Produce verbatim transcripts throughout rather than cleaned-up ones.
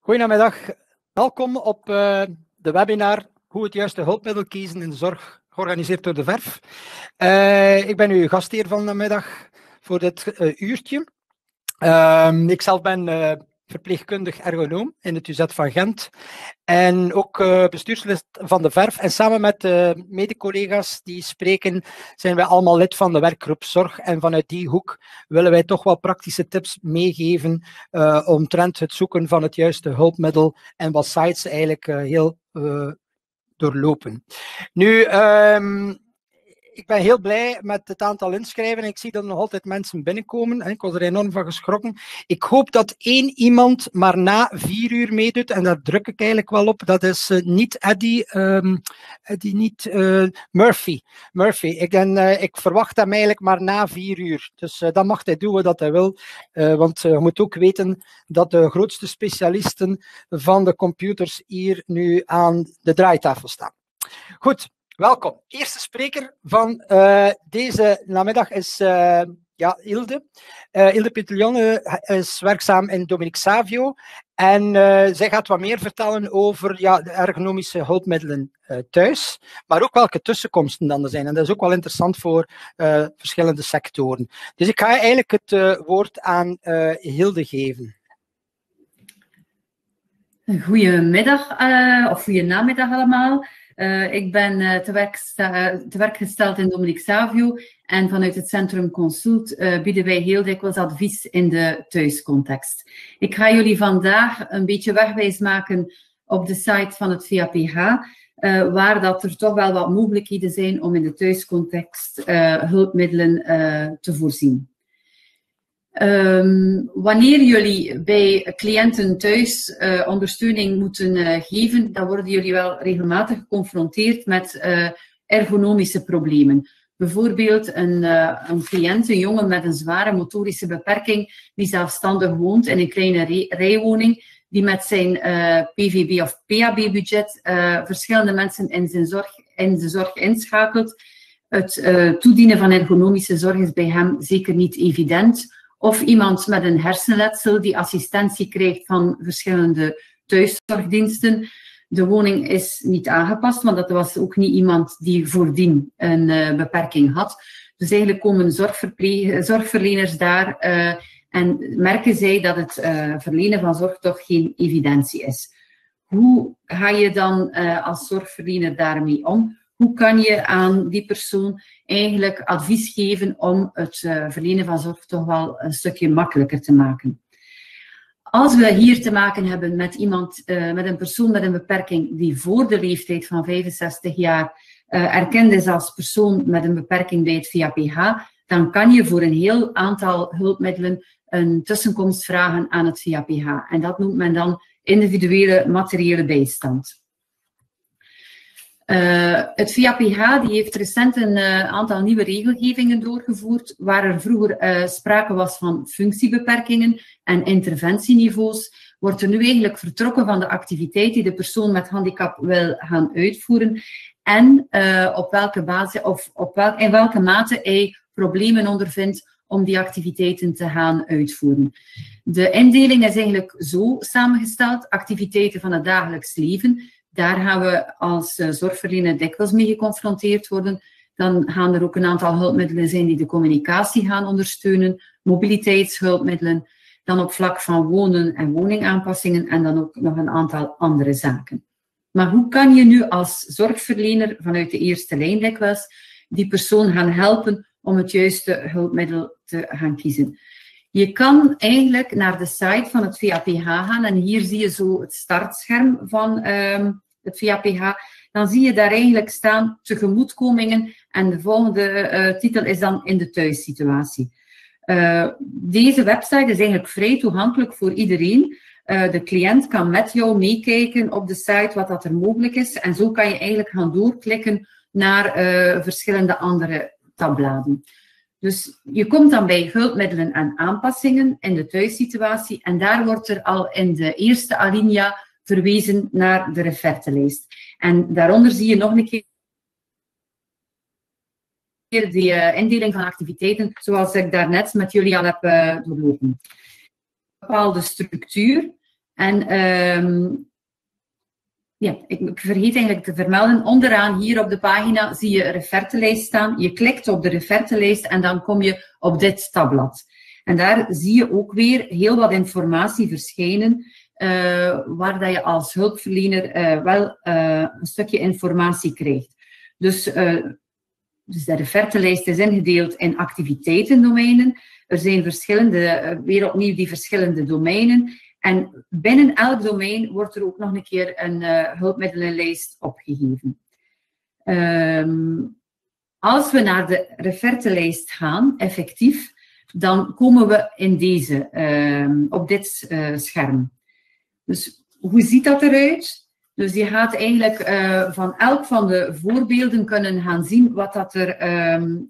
Goedemiddag, welkom op uh, de webinar Hoe het juiste hulpmiddel kiezen in de zorg, georganiseerd door de Verf. Uh, ik ben uw gastheer van de middag voor dit uh, uurtje. Uh, ik zelf ben uh, verpleegkundig ergonoom in het U Z van Gent en ook uh, bestuurslid van de Verf. En samen met uh, mede-collega's die spreken zijn wij allemaal lid van de werkgroep Zorg. En vanuit die hoek willen wij toch wel praktische tips meegeven uh, omtrent het zoeken van het juiste hulpmiddel en wat sites eigenlijk uh, heel uh, doorlopen. Nu, um, ik ben heel blij met het aantal inschrijvingen. Ik zie dat er nog altijd mensen binnenkomen. Ik was er enorm van geschrokken. Ik hoop dat één iemand maar na vier uur meedoet. En daar druk ik eigenlijk wel op. Dat is uh, niet Eddie, um, Eddie niet, uh, Murphy. Murphy. Ik, ben, uh, ik verwacht hem eigenlijk maar na vier uur. Dus uh, dan mag hij doen wat hij wil. Uh, want uh, je moet ook weten dat de grootste specialisten van de computers hier nu aan de draaitafel staan. Goed. Welkom. Eerste spreker van uh, deze namiddag is uh, ja, Hilde. Uh, Hilde Petillon is werkzaam in Dominique Savio. En uh, zij gaat wat meer vertellen over ja, de ergonomische hulpmiddelen uh, thuis. Maar ook welke tussenkomsten dan er zijn. En dat is ook wel interessant voor uh, verschillende sectoren. Dus ik ga eigenlijk het uh, woord aan uh, Hilde geven. Goedemiddag uh, of goeie namiddag allemaal. Uh, ik ben uh, te, werk sta, te werk gesteld in Dominique Savio en vanuit het Centrum Consult uh, bieden wij heel dikwijls advies in de thuiscontext. Ik ga jullie vandaag een beetje wegwijs maken op de site van het V A P H, uh, waar dat er toch wel wat mogelijkheden zijn om in de thuiscontext uh, hulpmiddelen uh, te voorzien. Um, wanneer jullie bij cliënten thuis uh, ondersteuning moeten uh, geven, dan worden jullie wel regelmatig geconfronteerd met uh, ergonomische problemen. Bijvoorbeeld een, uh, een cliënt, een jongen met een zware motorische beperking, die zelfstandig woont in een kleine rijwoning, die met zijn uh, P V B of P A B-budget uh, verschillende mensen in zijn zorg, in de zorg inschakelt. Het uh, toedienen van ergonomische zorg is bij hem zeker niet evident. Of iemand met een hersenletsel die assistentie krijgt van verschillende thuiszorgdiensten. De woning is niet aangepast, want dat was ook niet iemand die voordien een uh, beperking had. Dus eigenlijk komen zorgverleners daar uh, en merken zij dat het uh, verlenen van zorg toch geen evidentie is. Hoe ga je dan uh, als zorgverlener daarmee om? Hoe kan je aan die persoon eigenlijk advies geven om het uh, verlenen van zorg toch wel een stukje makkelijker te maken? Als we hier te maken hebben met iemand, uh, met een persoon met een beperking die voor de leeftijd van vijfenzestig jaar uh, erkend is als persoon met een beperking bij het V A P H, dan kan je voor een heel aantal hulpmiddelen een tussenkomst vragen aan het V A P H. En dat noemt men dan individuele materiële bijstand. Uh, het V A P H die heeft recent een uh, aantal nieuwe regelgevingen doorgevoerd, waar er vroeger uh, sprake was van functiebeperkingen en interventieniveaus, wordt er nu eigenlijk vertrokken van de activiteit die de persoon met handicap wil gaan uitvoeren en uh, op welke basis of op wel, in welke mate hij problemen ondervindt om die activiteiten te gaan uitvoeren. De indeling is eigenlijk zo samengesteld: activiteiten van het dagelijks leven. Daar gaan we als uh, zorgverlener dikwijls mee geconfronteerd worden. Dan gaan er ook een aantal hulpmiddelen zijn die de communicatie gaan ondersteunen, mobiliteitshulpmiddelen, dan op vlak van wonen en woningaanpassingen en dan ook nog een aantal andere zaken. Maar hoe kan je nu als zorgverlener vanuit de eerste lijn dikwijls die persoon gaan helpen om het juiste hulpmiddel te gaan kiezen? Je kan eigenlijk naar de site van het V A P H gaan en hier zie je zo het startscherm van um, het V A P H. Dan zie je daar eigenlijk staan tegemoetkomingen en de volgende uh, titel is dan in de thuissituatie. Uh, deze website is eigenlijk vrij toegankelijk voor iedereen. Uh, de cliënt kan met jou meekijken op de site wat dat er mogelijk is en zo kan je eigenlijk gaan doorklikken naar uh, verschillende andere tabbladen. Dus je komt dan bij hulpmiddelen en aanpassingen in de thuissituatie en daar wordt er al in de eerste alinea verwezen naar de refertelijst. En daaronder zie je nog een keer de uh, indeling van activiteiten, zoals ik daarnet met jullie al heb uh, doorlopen. Een bepaalde structuur En um, ja, ik, ik vergeet eigenlijk te vermelden, onderaan hier op de pagina zie je een refertenlijst staan. Je klikt op de refertenlijst en dan kom je op dit tabblad. En daar zie je ook weer heel wat informatie verschijnen, uh, waar dat je als hulpverlener uh, wel uh, een stukje informatie krijgt. Dus, uh, dus de refertenlijst is ingedeeld in activiteitendomeinen. Er zijn verschillende, uh, weer opnieuw die verschillende domeinen. En binnen elk domein wordt er ook nog een keer een uh, hulpmiddelenlijst opgegeven. Um, als we naar de refertenlijst gaan, effectief, dan komen we in deze, uh, op dit uh, scherm. Dus hoe ziet dat eruit? Dus je gaat eigenlijk uh, van elk van de voorbeelden kunnen gaan zien wat dat er, um,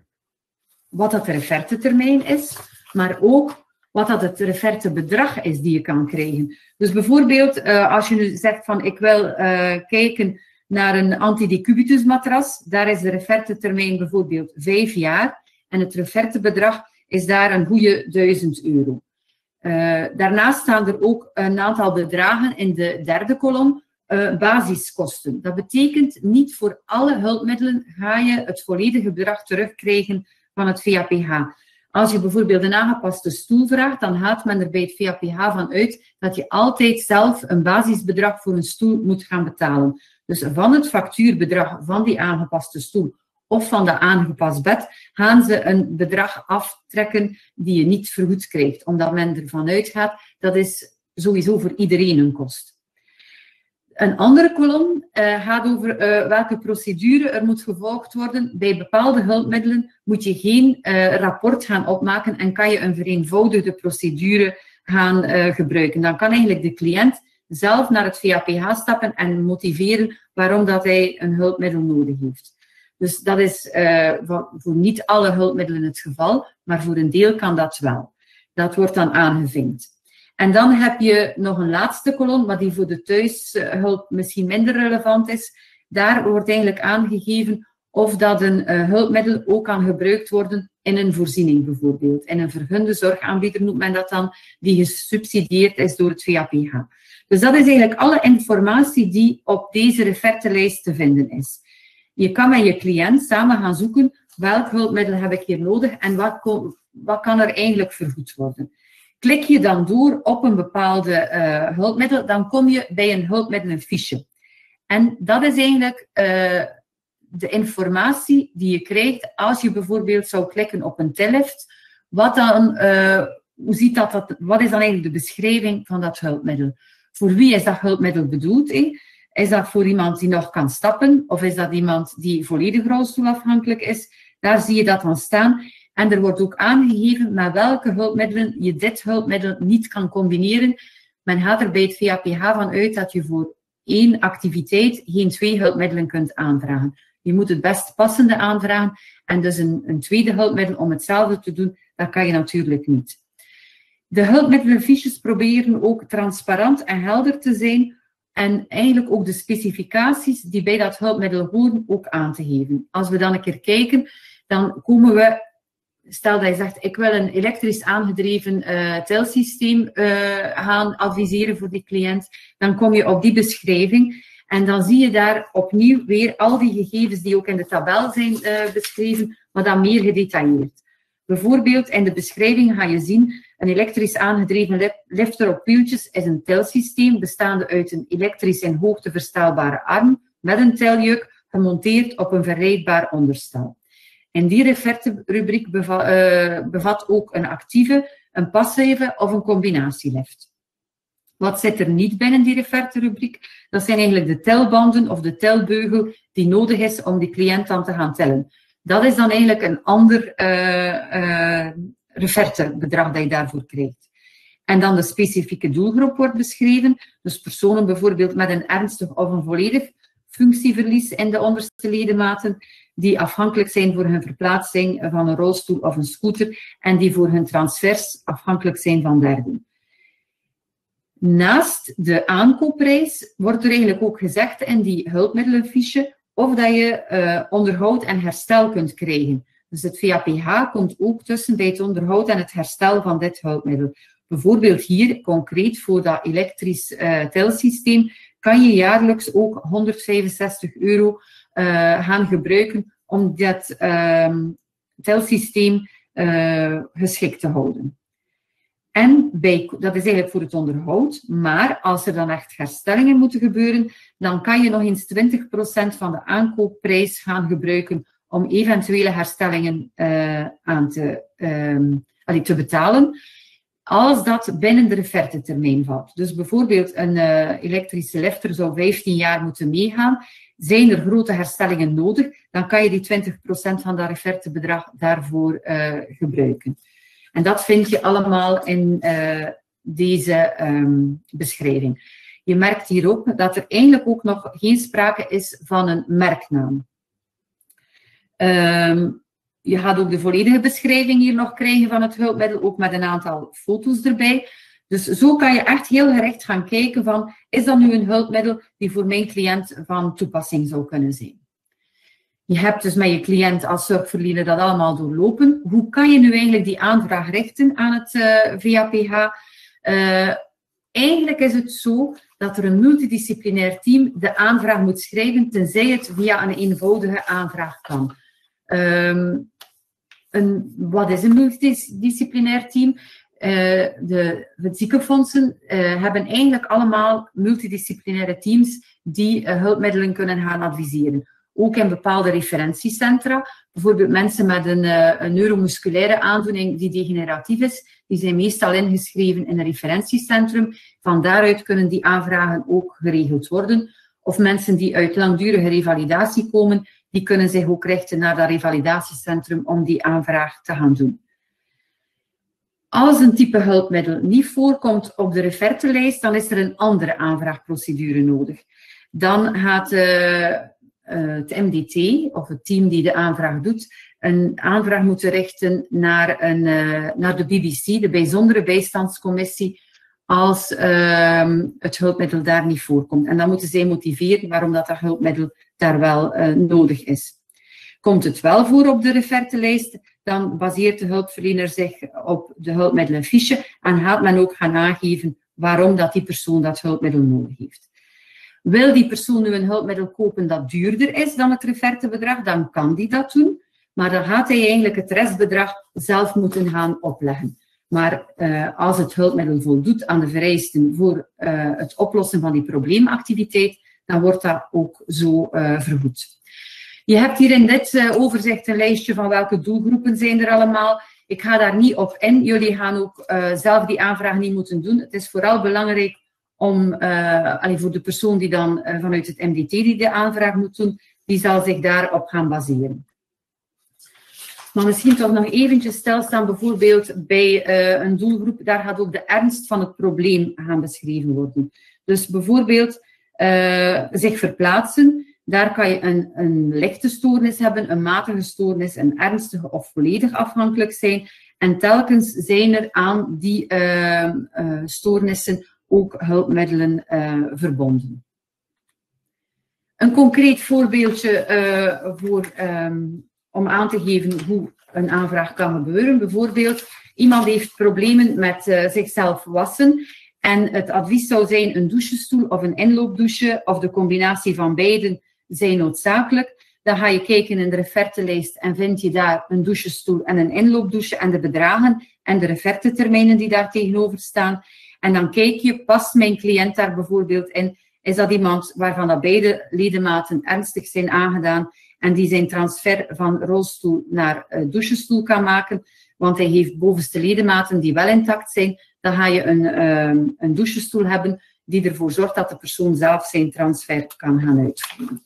wat dat de refertetermijn is, maar ook wat dat het refertebedrag is die je kan krijgen. Dus bijvoorbeeld, uh, als je nu zegt van ik wil uh, kijken naar een antidecubitus matras, daar is de refertetermijn bijvoorbeeld vijf jaar en het refertebedrag is daar een goede duizend euro. Uh, daarnaast staan er ook een aantal bedragen in de derde kolom, uh, basiskosten. Dat betekent niet voor alle hulpmiddelen ga je het volledige bedrag terugkrijgen van het V A P H. Als je bijvoorbeeld een aangepaste stoel vraagt, dan gaat men er bij het V A P H van uit dat je altijd zelf een basisbedrag voor een stoel moet gaan betalen. Dus van het factuurbedrag van die aangepaste stoel of van de aangepast bed, gaan ze een bedrag aftrekken die je niet vergoed krijgt, omdat men ervan uitgaat dat is sowieso voor iedereen een kost. Een andere kolom uh, gaat over uh, welke procedure er moet gevolgd worden. Bij bepaalde hulpmiddelen moet je geen uh, rapport gaan opmaken en kan je een vereenvoudigde procedure gaan uh, gebruiken. Dan kan eigenlijk de cliënt zelf naar het V A P H stappen en motiveren waarom dat hij een hulpmiddel nodig heeft. Dus dat is uh, voor, voor niet alle hulpmiddelen het geval, maar voor een deel kan dat wel. Dat wordt dan aangevinkt. En dan heb je nog een laatste kolom, maar die voor de thuishulp misschien minder relevant is. Daar wordt eigenlijk aangegeven of dat een uh, hulpmiddel ook kan gebruikt worden in een voorziening bijvoorbeeld. In een vergunde zorgaanbieder noemt men dat dan, die gesubsidieerd is door het V A P H. Dus dat is eigenlijk alle informatie die op deze refertenlijst te vinden is. Je kan met je cliënt samen gaan zoeken welk hulpmiddel heb ik hier nodig en wat, ko- wat kan er eigenlijk vergoed worden. Klik je dan door op een bepaalde uh, hulpmiddel, dan kom je bij een hulpmiddelenfiche. En dat is eigenlijk uh, de informatie die je krijgt als je bijvoorbeeld zou klikken op een tillift. Wat, dan, uh, hoe ziet dat, dat, wat is dan eigenlijk de beschrijving van dat hulpmiddel? Voor wie is dat hulpmiddel bedoeld? Eh? Is dat voor iemand die nog kan stappen? Of is dat iemand die volledig rolstoelafhankelijk is? Daar zie je dat dan staan. En er wordt ook aangegeven met welke hulpmiddelen je dit hulpmiddel niet kan combineren. Men gaat er bij het V A P H van uit dat je voor één activiteit geen twee hulpmiddelen kunt aanvragen. Je moet het best passende aanvragen en dus een, een tweede hulpmiddel om hetzelfde te doen, dat kan je natuurlijk niet. De hulpmiddelenfiches proberen ook transparant en helder te zijn en eigenlijk ook de specificaties die bij dat hulpmiddel horen ook aan te geven. Als we dan een keer kijken, dan komen we... Stel dat je zegt, ik wil een elektrisch aangedreven uh, telsysteem uh, gaan adviseren voor die cliënt. Dan kom je op die beschrijving en dan zie je daar opnieuw weer al die gegevens die ook in de tabel zijn uh, beschreven, maar dan meer gedetailleerd. Bijvoorbeeld in de beschrijving ga je zien, een elektrisch aangedreven lifter op wieltjes is een telsysteem bestaande uit een elektrisch in hoogte verstelbare arm met een teljuk gemonteerd op een verrijdbaar onderstel. In die refertenrubriek bevat, uh, bevat ook een actieve, een passieve of een combinatielift. Wat zit er niet binnen die refertenrubriek? Dat zijn eigenlijk de telbanden of de telbeugel die nodig is om die cliënt dan te gaan tellen. Dat is dan eigenlijk een ander uh, uh, refertebedrag dat je daarvoor krijgt. En dan de specifieke doelgroep wordt beschreven. Dus personen bijvoorbeeld met een ernstig of een volledig functieverlies in de onderste ledematen, die afhankelijk zijn voor hun verplaatsing van een rolstoel of een scooter en die voor hun transfers afhankelijk zijn van derden. Naast de aankoopprijs wordt er eigenlijk ook gezegd in die hulpmiddelenfiche of dat je uh, onderhoud en herstel kunt krijgen. Dus het V A P H komt ook tussen bij het onderhoud en het herstel van dit hulpmiddel. Bijvoorbeeld hier, concreet voor dat elektrisch uh, telsysteem, kan je jaarlijks ook honderdvijfenzestig euro uh, gaan gebruiken om dat uh, telsysteem uh, geschikt te houden. En bij, dat is eigenlijk voor het onderhoud, maar als er dan echt herstellingen moeten gebeuren, dan kan je nog eens twintig procent van de aankoopprijs gaan gebruiken om eventuele herstellingen uh, aan te, um, allee, te betalen, als dat binnen de refertetermijn valt. Dus bijvoorbeeld een uh, elektrische lifter zou vijftien jaar moeten meegaan. Zijn er grote herstellingen nodig, dan kan je die twintig procent van dat refertebedrag daarvoor uh, gebruiken. En dat vind je allemaal in uh, deze um, beschrijving. Je merkt hier ook dat er eigenlijk ook nog geen sprake is van een merknaam. Um, je gaat ook de volledige beschrijving hier nog krijgen van het hulpmiddel, ook met een aantal foto's erbij. Dus zo kan je echt heel gericht gaan kijken van, is dat nu een hulpmiddel die voor mijn cliënt van toepassing zou kunnen zijn? Je hebt dus met je cliënt als zorgverlener dat allemaal doorlopen. Hoe kan je nu eigenlijk die aanvraag richten aan het uh, V A P H? Uh, eigenlijk is het zo dat er een multidisciplinair team de aanvraag moet schrijven, tenzij het via een eenvoudige aanvraag kan. Um, een, wat is een multidisciplinair team? Uh, de, de ziekenfondsen uh, hebben eigenlijk allemaal multidisciplinaire teams die uh, hulpmiddelen kunnen gaan adviseren. Ook in bepaalde referentiecentra. Bijvoorbeeld mensen met een, uh, een neuromusculaire aandoening die degeneratief is, die zijn meestal ingeschreven in een referentiecentrum. Van daaruit kunnen die aanvragen ook geregeld worden. Of mensen die uit langdurige revalidatie komen, die kunnen zich ook richten naar dat revalidatiecentrum om die aanvraag te gaan doen. Als een type hulpmiddel niet voorkomt op de refertelijst, dan is er een andere aanvraagprocedure nodig. Dan gaat uh, uh, het M D T, of het team die de aanvraag doet, een aanvraag moeten richten naar, een, uh, naar de B B C, de Bijzondere Bijstandscommissie, als uh, het hulpmiddel daar niet voorkomt. En dan moeten zij motiveren waarom dat, dat hulpmiddel daar wel uh, nodig is. Komt het wel voor op de refertelijst, dan baseert de hulpverlener zich op de hulpmiddelenfiche en gaat men ook gaan aangeven waarom dat die persoon dat hulpmiddel nodig heeft. Wil die persoon nu een hulpmiddel kopen dat duurder is dan het refertebedrag, dan kan die dat doen, maar dan gaat hij eigenlijk het restbedrag zelf moeten gaan opleggen. Maar uh, als het hulpmiddel voldoet aan de vereisten voor uh, het oplossen van die probleemactiviteit, dan wordt dat ook zo uh, vergoed. Je hebt hier in dit uh, overzicht een lijstje van welke doelgroepen zijn er allemaal. Ik ga daar niet op in. Jullie gaan ook uh, zelf die aanvraag niet moeten doen. Het is vooral belangrijk om, uh, allee, voor de persoon die dan uh, vanuit het M D T die de aanvraag moet doen, die zal zich daarop gaan baseren. Maar misschien toch nog eventjes stilstaan, bijvoorbeeld bij uh, een doelgroep, daar gaat ook de ernst van het probleem gaan beschreven worden. Dus bijvoorbeeld uh, zich verplaatsen. Daar kan je een, een lichte stoornis hebben, een matige stoornis, een ernstige of volledig afhankelijk zijn. En telkens zijn er aan die uh, uh, stoornissen ook hulpmiddelen uh, verbonden. Een concreet voorbeeldje uh, voor, um, om aan te geven hoe een aanvraag kan gebeuren. Bijvoorbeeld, iemand heeft problemen met uh, zichzelf wassen. En het advies zou zijn een douchestoel of een inloopdouche of de combinatie van beiden zijn noodzakelijk. Dan ga je kijken in de refertelijst en vind je daar een douchestoel en een inloopdouche en de bedragen en de refertetermijnen die daar tegenover staan. En dan kijk je, past mijn cliënt daar bijvoorbeeld in? Is dat iemand waarvan dat beide ledematen ernstig zijn aangedaan en die zijn transfer van rolstoel naar uh, douchestoel kan maken? Want hij heeft bovenste ledematen die wel intact zijn. Dan ga je een, uh, een douchestoel hebben die ervoor zorgt dat de persoon zelf zijn transfer kan gaan uitvoeren.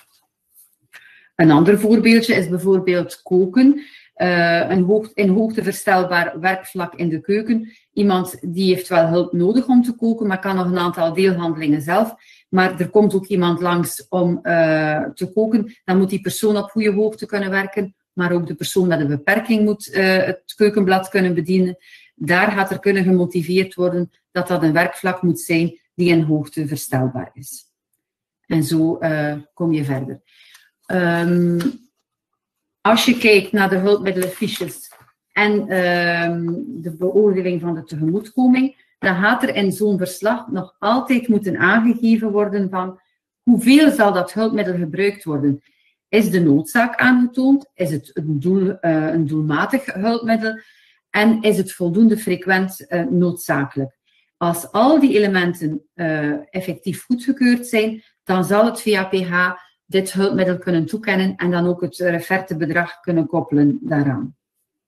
Een ander voorbeeldje is bijvoorbeeld koken. Uh, een hoog, in hoogte verstelbaar werkvlak in de keuken. Iemand die heeft wel hulp nodig om te koken, maar kan nog een aantal deelhandelingen zelf. Maar er komt ook iemand langs om uh, te koken. Dan moet die persoon op goede hoogte kunnen werken, maar ook de persoon met een beperking moet uh, het keukenblad kunnen bedienen. Daar gaat er kunnen gemotiveerd worden dat dat een werkvlak moet zijn die in hoogte verstelbaar is. En zo uh, kom je verder. Um, als je kijkt naar de hulpmiddelenfiches en uh, de beoordeling van de tegemoetkoming, dan gaat er in zo'n verslag nog altijd moeten aangegeven worden van hoeveel zal dat hulpmiddel gebruikt worden. Is de noodzaak aangetoond? Is het een, doel, uh, een doelmatig hulpmiddel? En is het voldoende frequent uh, noodzakelijk? Als al die elementen uh, effectief goedgekeurd zijn, dan zal het V A P H dit hulpmiddel kunnen toekennen en dan ook het refertebedrag kunnen koppelen daaraan.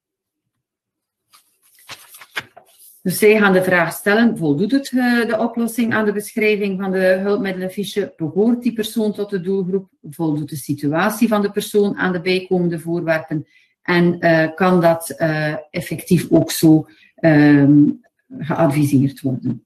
Dus zij gaan de vraag stellen, voldoet het, uh, de oplossing aan de beschrijving van de hulpmiddelenfiche? Behoort die persoon tot de doelgroep? Voldoet de situatie van de persoon aan de bijkomende voorwerpen? En uh, kan dat uh, effectief ook zo uh, geadviseerd worden?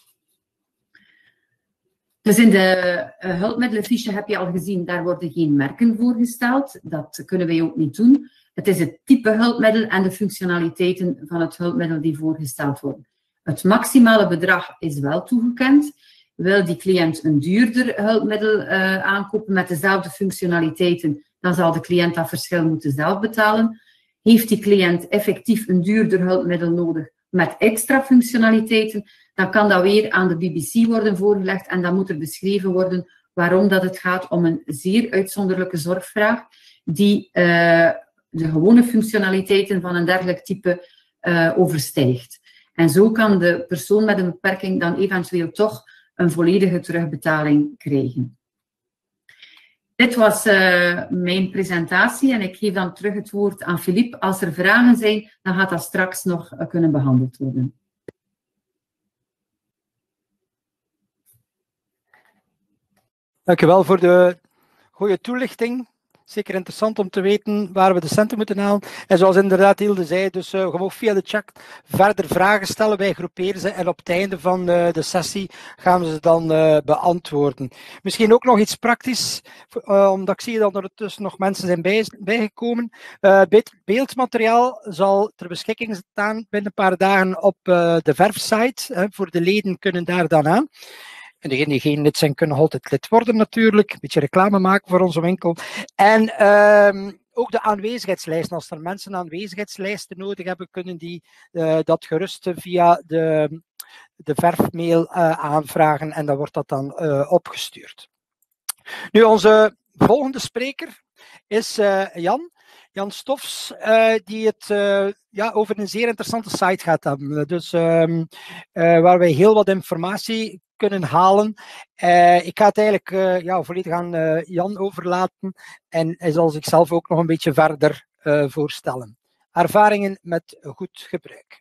Dus in de uh, hulpmiddelenfiche heb je al gezien, daar worden geen merken voorgesteld. Dat kunnen wij ook niet doen. Het is het type hulpmiddel en de functionaliteiten van het hulpmiddel die voorgesteld worden. Het maximale bedrag is wel toegekend. Wil die cliënt een duurder hulpmiddel uh, aankopen met dezelfde functionaliteiten, dan zal de cliënt dat verschil moeten zelf betalen. Heeft die cliënt effectief een duurder hulpmiddel nodig met extra functionaliteiten, dan kan dat weer aan de B B C worden voorgelegd en dan moet er beschreven worden waarom dat het gaat om een zeer uitzonderlijke zorgvraag die uh, de gewone functionaliteiten van een dergelijk type uh, overstijgt. En zo kan de persoon met een beperking dan eventueel toch een volledige terugbetaling krijgen. Dit was uh, mijn presentatie en ik geef dan terug het woord aan Philippe. Als er vragen zijn, dan gaat dat straks nog uh, kunnen behandeld worden. Dank u wel voor de goede toelichting. Zeker interessant om te weten waar we de centen moeten halen. En zoals inderdaad Hilde zei, dus uh, je mag via de chat verder vragen stellen. Wij groeperen ze en op het einde van uh, de sessie gaan we ze dan uh, beantwoorden. Misschien ook nog iets praktisch, uh, omdat ik zie dat er tussen nog mensen zijn bij, bijgekomen. Uh, beeldmateriaal zal ter beschikking staan binnen een paar dagen op uh, de verfsite. Uh, voor de leden kunnen daar dan aan. En degenen die geen lid zijn, kunnen altijd lid worden natuurlijk. Een beetje reclame maken voor onze winkel. En uh, ook de aanwezigheidslijsten. Als er mensen aanwezigheidslijsten nodig hebben, kunnen die uh, dat gerust via de, de verfmail uh, aanvragen. En dan wordt dat dan uh, opgestuurd. Nu, onze volgende spreker is uh, Jan. Jan Stofs, uh, die het uh, ja, over een zeer interessante site gaat hebben. Dus uh, uh, waar wij heel wat informatie kunnen halen. Uh, ik ga het eigenlijk uh, ja, volledig aan uh, Jan overlaten en hij zal zichzelf ook nog een beetje verder uh, voorstellen. Ervaringen met goed gebruik.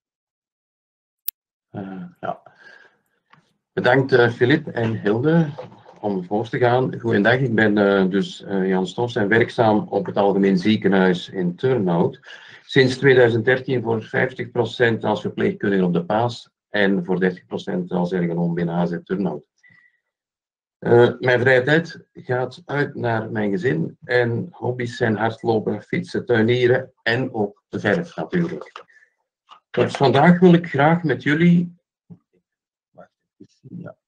Uh, ja. Bedankt uh, Philippe en Hilde om voor te gaan. Goedendag, ik ben uh, dus uh, Jan Stofs en werkzaam op het Algemeen Ziekenhuis in Turnhout. Sinds tweeduizend dertien voor vijftig procent als verpleegkundige op de Paas en voor dertig procent als ergonoom binnen A Z Turnhout. Uh, mijn vrije tijd gaat uit naar mijn gezin en hobby's zijn hardlopen, fietsen, tuinieren en ook de verf natuurlijk. Dus vandaag wil ik graag met jullie... Ja.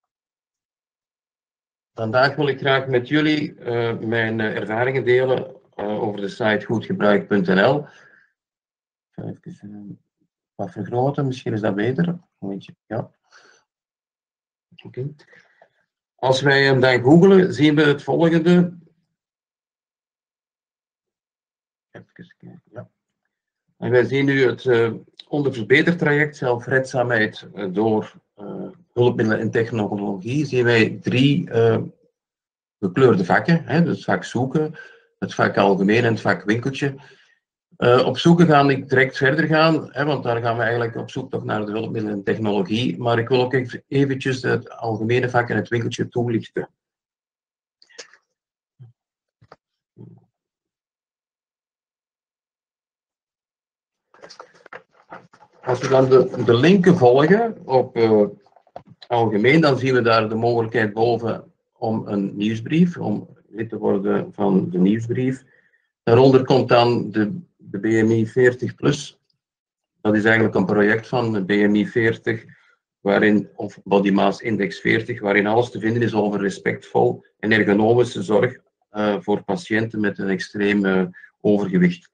Vandaag wil ik graag met jullie uh, mijn uh, ervaringen delen uh, over de site goedgebruik punt n l. Even uh, wat vergroten, misschien is dat beter. Ja. Okay. Als wij hem dan googelen, zien we het volgende. Even kijken, ja. En wij zien nu het uh, onderverbetertraject zelfredzaamheid uh, door uh, hulpmiddelen en technologie. Zien wij drie uh, gekleurde vakken. Hè, dus het vak zoeken, het vak algemeen en het vak winkeltje. Uh, op zoeken ga ik direct verder gaan, hè, want daar gaan we eigenlijk op zoek toch naar de hulpmiddelen en technologie. Maar ik wil ook even eventjes het algemene vak en het winkeltje toelichten. Als we dan de, de linken volgen op uh, algemeen, dan zien we daar de mogelijkheid boven om een nieuwsbrief, om lid te worden van de nieuwsbrief. Daaronder komt dan de, de B M I veertig plus. Dat is eigenlijk een project van de B M I veertig, waarin, of Body Mass Index veertig, waarin alles te vinden is over respectvol en ergonomische zorg uh, voor patiënten met een extreem uh, overgewicht.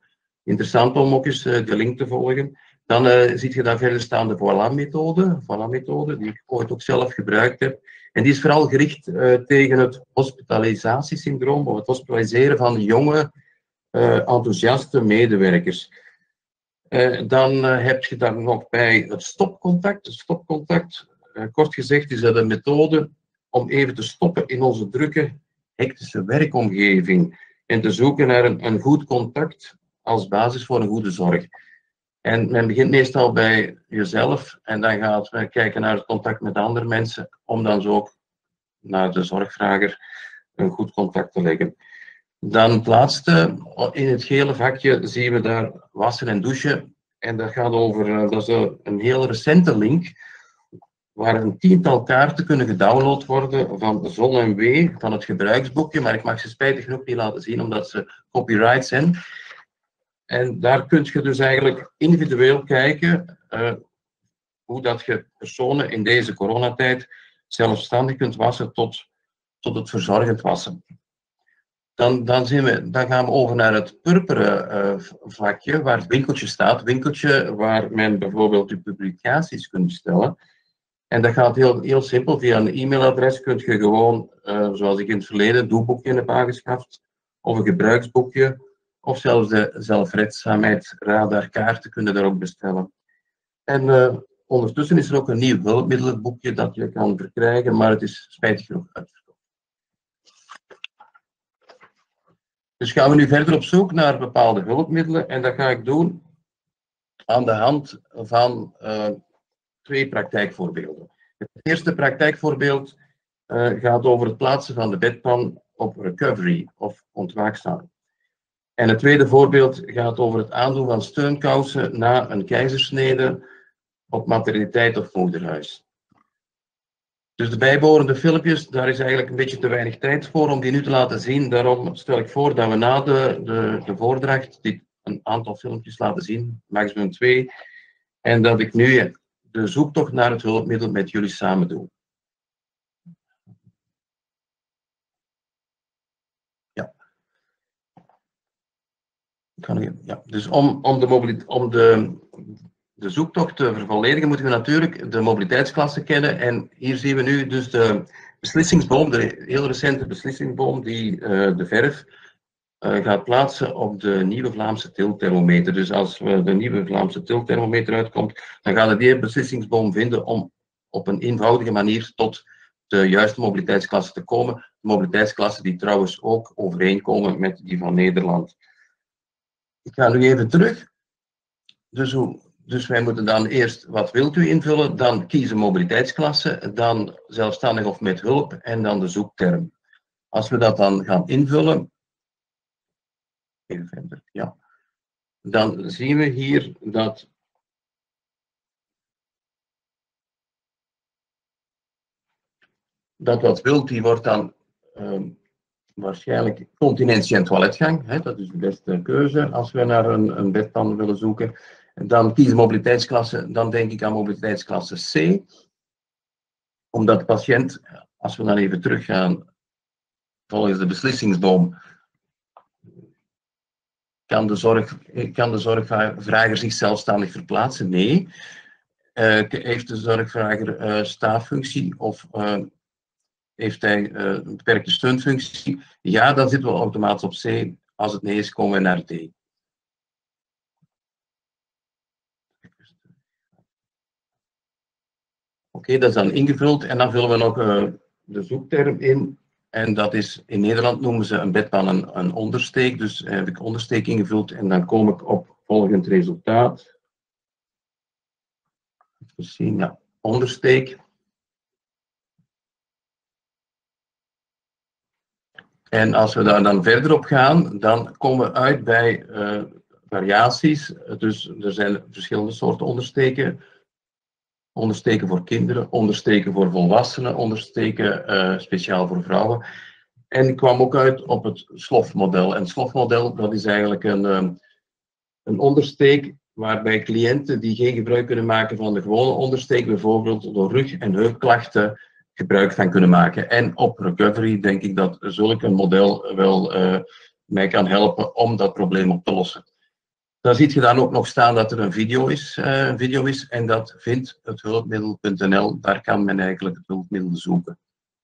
Interessant om ook eens uh, de link te volgen. Dan uh, zie je daar verder staan de Voilà-methode, Voilà-methode, die ik ooit ook zelf gebruikt heb. En die is vooral gericht uh, tegen het hospitalisatiesyndroom, of het hospitaliseren van jonge, uh, enthousiaste medewerkers. Uh, dan uh, heb je daar nog bij het stopcontact. Het stopcontact, uh, kort gezegd, is dat een methode om even te stoppen in onze drukke, hectische werkomgeving en te zoeken naar een, een goed contact als basis voor een goede zorg. En men begint meestal bij jezelf en dan gaat men kijken naar het contact met andere mensen om dan zo ook naar de zorgvrager een goed contact te leggen. Dan het laatste, in het gele vakje zien we daar wassen en douchen. En dat gaat over, dat is een heel recente link, waar een tiental kaarten kunnen gedownload worden van Zon en W, van het gebruiksboekje, maar ik mag ze spijtig genoeg niet laten zien, omdat ze copyright zijn. En daar kun je dus eigenlijk individueel kijken uh, hoe dat je personen in deze coronatijd zelfstandig kunt wassen tot, tot het verzorgend wassen. Dan, dan, zien we, dan gaan we over naar het purperen uh, vakje, waar het winkeltje staat. Winkeltje waar men bijvoorbeeld je publicaties kunt bestellen. En dat gaat heel, heel simpel. Via een e-mailadres kun je gewoon, uh, zoals ik in het verleden, een doelboekje heb aangeschaft, of een gebruiksboekje, of zelfs de zelfredzaamheid radarkaarten kunnen daarop bestellen. En uh, ondertussen is er ook een nieuw hulpmiddelenboekje dat je kan verkrijgen, maar het is spijtig genoeg uitverkocht. Dus gaan we nu verder op zoek naar bepaalde hulpmiddelen en dat ga ik doen aan de hand van uh, twee praktijkvoorbeelden. Het eerste praktijkvoorbeeld uh, gaat over het plaatsen van de bedpan op recovery of ontwaakzaam. En het tweede voorbeeld gaat over het aandoen van steunkousen na een keizersnede op materniteit of moederhuis. Dus de bijbehorende filmpjes, daar is eigenlijk een beetje te weinig tijd voor om die nu te laten zien. Daarom stel ik voor dat we na de, de, de voordracht dit een aantal filmpjes laten zien, maximum twee. En dat ik nu de zoektocht naar het hulpmiddel met jullie samen doe. Ja. Kan ik, ja. Dus om, om, de, mobiliteit, om de, de zoektocht te vervolledigen moeten we natuurlijk de mobiliteitsklasse kennen. En hier zien we nu dus de beslissingsboom, de heel recente beslissingsboom die uh, de verf uh, gaat plaatsen op de nieuwe Vlaamse tilthermometer. Dus als we de nieuwe Vlaamse tilthermometer uitkomt, dan gaan we die beslissingsboom vinden om op een eenvoudige manier tot de juiste mobiliteitsklasse te komen. De mobiliteitsklasse die trouwens ook overeenkomen met die van Nederland. Ik ga nu even terug. Dus, hoe, dus wij moeten dan eerst wat wilt u invullen, dan kiezen mobiliteitsklasse, dan zelfstandig of met hulp en dan de zoekterm. Als we dat dan gaan invullen, even verder, ja, dan zien we hier dat dat wat wilt, die wordt dan um, waarschijnlijk continentie en toiletgang. Hè, dat is de beste keuze als we naar een, een bedpan willen zoeken. Dan kies mobiliteitsklasse, dan denk ik aan mobiliteitsklasse C. Omdat de patiënt, als we dan even teruggaan, volgens de beslissingsboom, kan de, zorg, kan de zorgvrager zich zelfstandig verplaatsen? Nee. Uh, heeft de zorgvrager uh, staaffunctie of uh, heeft hij uh, een beperkte steunfunctie? Ja, dan zitten we automatisch op C. Als het nee is, komen we naar D. Oké, okay, dat is dan ingevuld en dan vullen we nog uh, de zoekterm in. En dat is, in Nederland noemen ze een bedpan een, een ondersteek. Dus uh, heb ik ondersteek ingevuld en dan kom ik op volgend resultaat. Even zien, ja, ondersteek. En als we daar dan verder op gaan, dan komen we uit bij uh, variaties. Dus er zijn verschillende soorten ondersteken. Ondersteken voor kinderen, ondersteken voor volwassenen, ondersteken uh, speciaal voor vrouwen. En ik kwam ook uit op het slofmodel. En het slofmodel, dat is eigenlijk een, um, een ondersteek waarbij cliënten die geen gebruik kunnen maken van de gewone ondersteek, bijvoorbeeld door rug- en heupklachten, gebruik van kunnen maken. En op recovery denk ik dat zulk een model wel uh, mij kan helpen om dat probleem op te lossen. Dan zie je dan ook nog staan dat er een video is, uh, een video is en dat vindt het hulpmiddel punt n l. Daar kan men eigenlijk het hulpmiddel zoeken.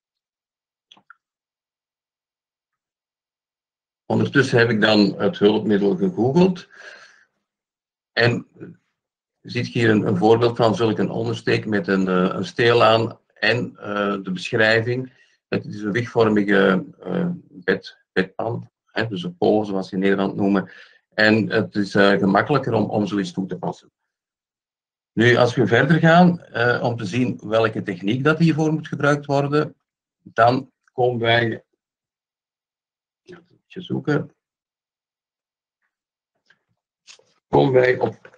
Ondertussen heb ik dan het hulpmiddel gegoogeld. En je ziet hier een, een voorbeeld van zulk een ondersteek met een, uh, een steel aan en uh, de beschrijving. Het is een wigvormige uh, bed, bedpan, hè, dus een pool zoals ze in Nederland noemen. En het is uh, gemakkelijker om, om zoiets toe te passen. Nu, als we verder gaan, uh, om te zien welke techniek dat hiervoor moet gebruikt worden, dan komen wij, even zoeken, komen wij op,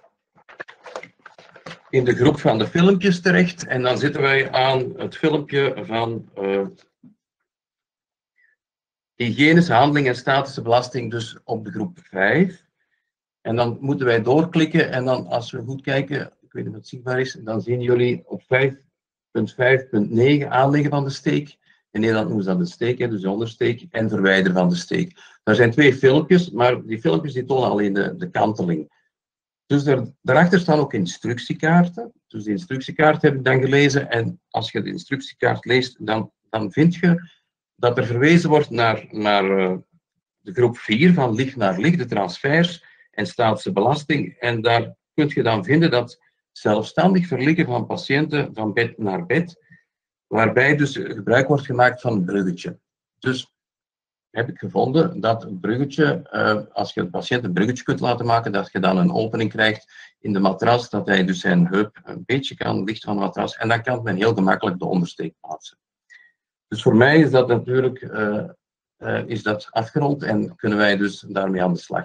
in de groep van de filmpjes terecht en dan zitten wij aan het filmpje van uh, hygiënische handeling en statische belasting, dus op de groep vijf. En dan moeten wij doorklikken en dan als we goed kijken, ik weet niet of het zichtbaar is, dan zien jullie op vijf punt vijf punt negen aanleggen van de steek. In Nederland noemen ze dat de steek, dus de ondersteek, en verwijderen van de steek. Er zijn twee filmpjes, maar die filmpjes die tonen alleen de, de kanteling. Dus er, daarachter staan ook instructiekaarten. Dus de instructiekaart heb ik dan gelezen en als je de instructiekaart leest, dan, dan vind je dat er verwezen wordt naar, naar uh, de groep vier van licht naar licht, de transfers en statische belasting. En daar kun je dan vinden dat zelfstandig verliggen van patiënten van bed naar bed, waarbij dus gebruik wordt gemaakt van een bruggetje. Dus heb ik gevonden dat een bruggetje, uh, als je een patiënt een bruggetje kunt laten maken, dat je dan een opening krijgt in de matras, dat hij dus zijn heup een beetje kan licht van de matras en dan kan men heel gemakkelijk de ondersteek plaatsen. Dus voor mij is dat natuurlijk uh, uh, is dat afgerond en kunnen wij dus daarmee aan de slag.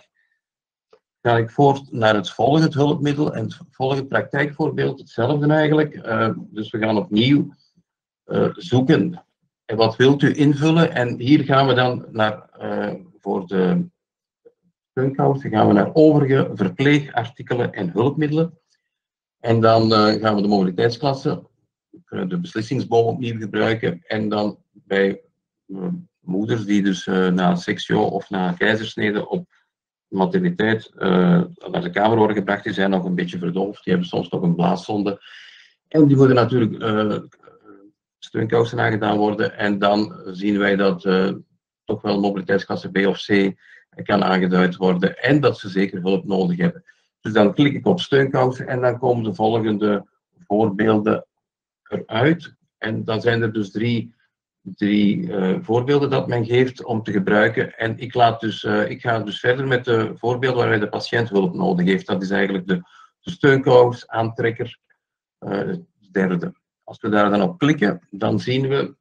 Ga ik voort naar het volgende hulpmiddel en het volgende praktijkvoorbeeld, hetzelfde eigenlijk. Uh, dus we gaan opnieuw uh, zoeken. En wat wilt u invullen? En hier gaan we dan naar, uh, voor de steunkousen, gaan we naar overige verpleegartikelen en hulpmiddelen. En dan uh, gaan we de mobiliteitsklasse, we kunnen de beslissingsboom opnieuw gebruiken. En dan bij uh, moeders die dus uh, na seksio of na keizersnede op materniteit uh, naar de kamer worden gebracht, die zijn nog een beetje verdoofd, die hebben soms nog een blaaszonde. En die moeten natuurlijk uh, steunkousen aangedaan worden. En dan zien wij dat uh, toch wel mobiliteitsklasse B of C kan aangeduid worden en dat ze zeker hulp nodig hebben. Dus dan klik ik op steunkousen en dan komen de volgende voorbeelden eruit. En dan zijn er dus drie, drie uh, voorbeelden dat men geeft om te gebruiken. En ik, laat dus, uh, ik ga dus verder met de voorbeelden waarbij de patiënt hulp nodig heeft. Dat is eigenlijk de, de steunkous, aantrekker, uh, het derde. Als we daar dan op klikken, dan zien we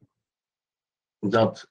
dat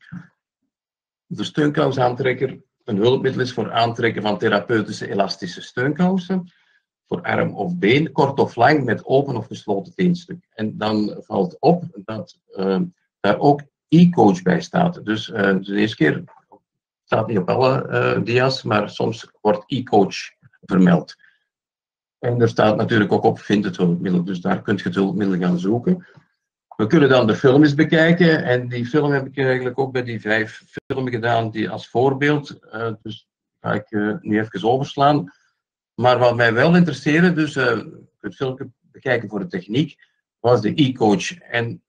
de steunkousaantrekker een hulpmiddel is voor aantrekken van therapeutische elastische steunkousen, voor arm of been, kort of lang, met open of gesloten teenstuk. En dan valt op dat uh, daar ook e-coach bij staat. Dus uh, de eerste keer staat niet op alle uh, dia's, maar soms wordt e-coach vermeld. En er staat natuurlijk ook op, vind het hulpmiddel, dus daar kunt je het hulpmiddel gaan zoeken. We kunnen dan de film eens bekijken en die film heb ik eigenlijk ook bij die vijf filmen gedaan die als voorbeeld, uh, dus ga ik uh, nu even overslaan. Maar wat mij wel interesseerde, dus uh, het filmpje bekijken voor de techniek, was de e-coach. En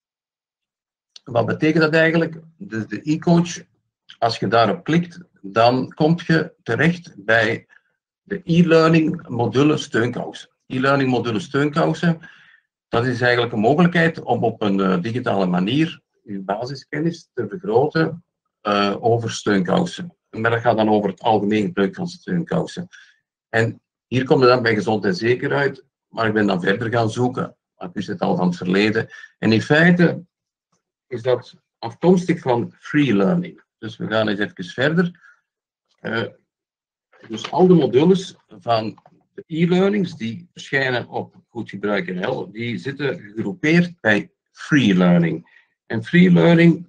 wat betekent dat eigenlijk? Dus de e-coach, als je daarop klikt, dan kom je terecht bij de e-learning module steunkousen. E-learning module steunkousen, dat is eigenlijk een mogelijkheid om op een uh, digitale manier uw basiskennis te vergroten uh, over steunkousen. Maar dat gaat dan over het algemeen gebruik van steunkousen. En hier komt het dan bij gezond en zeker uit, maar ik ben dan verder gaan zoeken. Ik wist het al van het verleden. En in feite is dat afkomstig van free learning. Dus we gaan eens even verder. Uh, dus al de modules van de e-learnings die verschijnen op Goed Gebruik N L, die zitten gegroepeerd bij free learning. En free learning...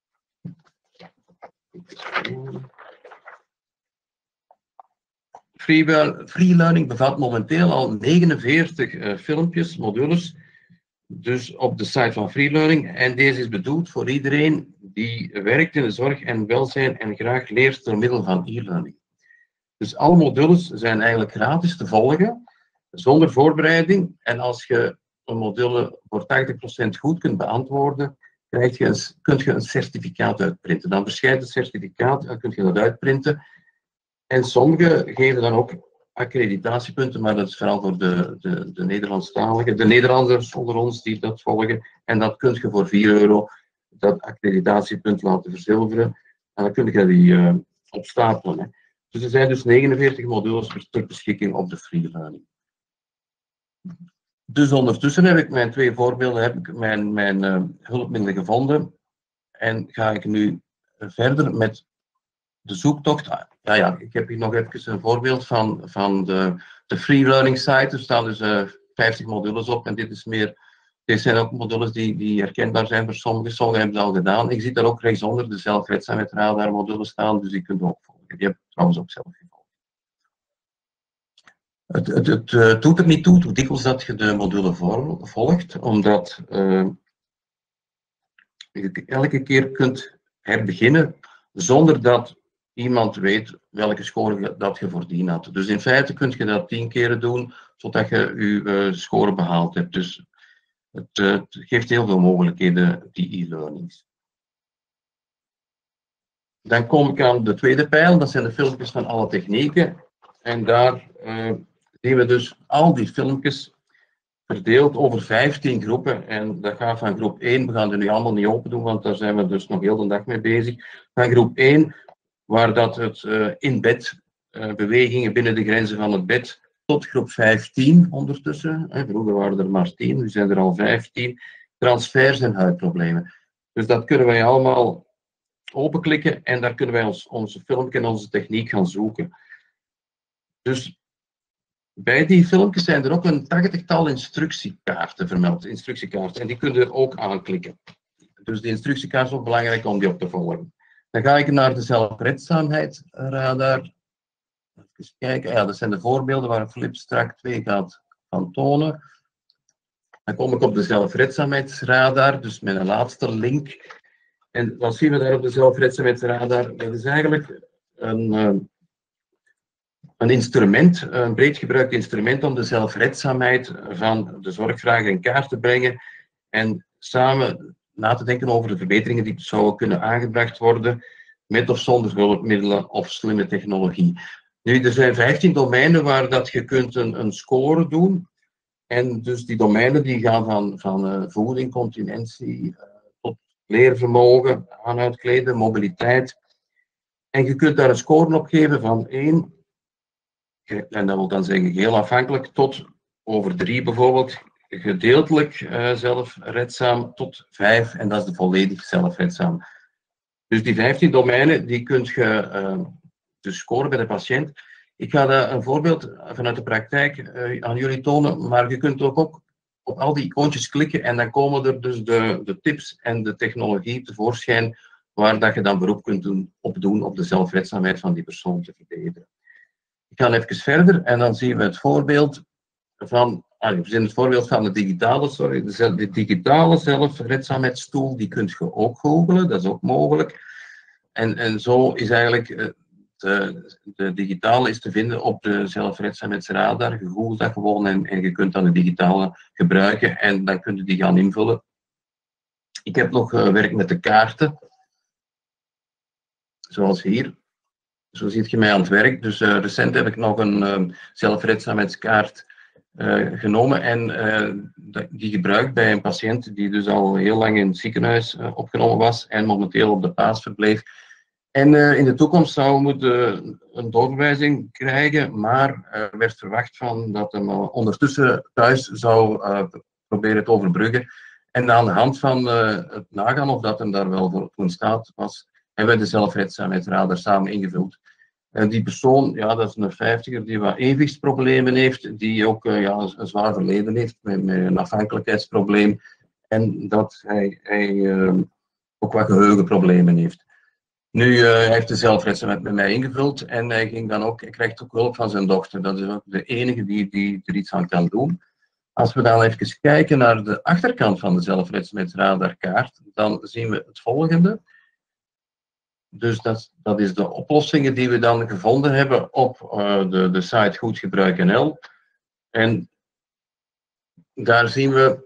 Free, free learning bevat momenteel al negenenveertig uh, filmpjes, modules, dus op de site van Free Learning. En deze is bedoeld voor iedereen die werkt in de zorg en welzijn en graag leert door middel van e-learning. Dus alle modules zijn eigenlijk gratis te volgen, zonder voorbereiding. En als je een module voor tachtig procent goed kunt beantwoorden, krijg je een, kun je een certificaat uitprinten. Dan verschijnt het certificaat en kun je dat uitprinten. En sommigen geven dan ook accreditatiepunten, maar dat is vooral voor de, de, de Nederlandstaligen, de Nederlanders onder ons die dat volgen. En dat kun je voor vier euro dat accreditatiepunt laten verzilveren. En dan kun je die uh, opstapelen. Hè. Dus er zijn dus negenenveertig modules ter beschikking op de free learning. Dus ondertussen heb ik mijn twee voorbeelden, heb ik mijn, mijn uh, hulpmiddelen gevonden. En ga ik nu verder met de zoektocht. Ja, ja, ik heb hier nog even een voorbeeld van, van de, de free learning site. Er staan dus uh, vijftig modules op en dit is meer, dit zijn ook modules die, die herkenbaar zijn voor sommigen. Sommigen hebben het al gedaan. Ik zie daar ook rechtsonder de zelfredzaamheidsradar modules staan, dus die kunt u ook volgen. Die heb ik trouwens ook zelf gevolgd. Het, het, het uh, doet er niet toe hoe dikwijls dat je de module volgt, omdat uh, je elke keer kunt herbeginnen zonder dat iemand weet welke score dat je voordien had. Dus in feite kun je dat tien keren doen, zodat je je uh, score behaald hebt. Dus het, uh, het geeft heel veel mogelijkheden, die e-learnings. Dan kom ik aan de tweede pijl, dat zijn de filmpjes van alle technieken. En daar uh, zien we dus al die filmpjes verdeeld over vijftien groepen. En dat gaat van groep één, we gaan er nu allemaal niet open doen, want daar zijn we dus nog heel de dag mee bezig. Van groep één, waar dat het uh, in bed, uh, bewegingen binnen de grenzen van het bed, tot groep vijftien ondertussen. Hè, vroeger waren er maar tien, nu zijn er al vijftien. Transfers en huidproblemen. Dus dat kunnen wij allemaal openklikken en daar kunnen wij ons, onze filmpje en onze techniek gaan zoeken. Dus bij die filmpjes zijn er ook een tachtigtal instructiekaarten vermeld. Instructiekaarten, en die kun je ook aanklikken. Dus die instructiekaart is ook belangrijk om die op te volgen. Dan ga ik naar de zelfredzaamheidsradar. Even kijken. Ja, dat zijn de voorbeelden waar Filip straks twee gaat van tonen. Dan kom ik op de zelfredzaamheidsradar, dus met een laatste link. En wat zien we daar op de zelfredzaamheidsradar? Dat is eigenlijk een, een instrument, een breed gebruikt instrument om de zelfredzaamheid van de zorgvrager in kaart te brengen en samen na te denken over de verbeteringen die zouden kunnen aangebracht worden met of zonder hulpmiddelen of slimme technologie. Nu, er zijn vijftien domeinen waar dat je kunt een, een score doen. En dus die domeinen die gaan van, van uh, voeding, continentie, uh, tot leervermogen, aan uitkleden, mobiliteit. En je kunt daar een score op geven van één, en dat wil dan zeggen heel afhankelijk, tot over drie bijvoorbeeld, gedeeltelijk uh, zelfredzaam, tot vijf, en dat is de volledig zelfredzaam. Dus die vijftien domeinen, die kun je uh, dus scoren bij de patiënt. Ik ga daar een voorbeeld vanuit de praktijk uh, aan jullie tonen, maar je kunt ook, ook op al die icoontjes klikken en dan komen er dus de, de tips en de technologie tevoorschijn waar dat je dan beroep kunt doen, op doen op de zelfredzaamheid van die persoon te verbeteren. Ik ga even verder en dan zien we het voorbeeld van, ah, we zien het voorbeeld van de digitale, sorry, de, de digitale zelfredzaamheidstool, die kun je ook googlen, dat is ook mogelijk. En, en zo is eigenlijk de, de digitale is te vinden op de zelfredzaamheidsradar. Je googelt dat gewoon en, en je kunt dan de digitale gebruiken en dan kun je die gaan invullen. Ik heb nog uh, werk met de kaarten, zoals hier. Zo ziet je mij aan het werk. Dus uh, recent heb ik nog een uh, zelfredzaamheidskaart uh, genomen en uh, die gebruikt bij een patiënt die dus al heel lang in het ziekenhuis uh, opgenomen was en momenteel op de paas verbleef. En uh, in de toekomst zou we moeten een doorverwijzing krijgen, maar er uh, werd verwacht van dat hem uh, ondertussen thuis zou uh, proberen te overbruggen. En aan de hand van uh, het nagaan of dat hem daar wel voor in staat was, hebben we de zelfredzaamheidsradar samen ingevuld. En die persoon, ja, dat is een vijftiger die wat evenwichtsproblemen heeft, die ook uh, ja, een zwaar verleden heeft met, met een afhankelijkheidsprobleem en dat hij, hij uh, ook wat geheugenproblemen heeft. Nu, uh, hij heeft de zelfredzaamheid met mij ingevuld en hij, ging dan ook, hij krijgt ook hulp van zijn dochter. Dat is ook de enige die, die er iets aan kan doen. Als we dan even kijken naar de achterkant van de zelfredzaamheidsradarkaart, dan zien we het volgende. dus dat, dat is de oplossingen die we dan gevonden hebben op uh, de, de site Goed Gebruik punt n l. En daar zien we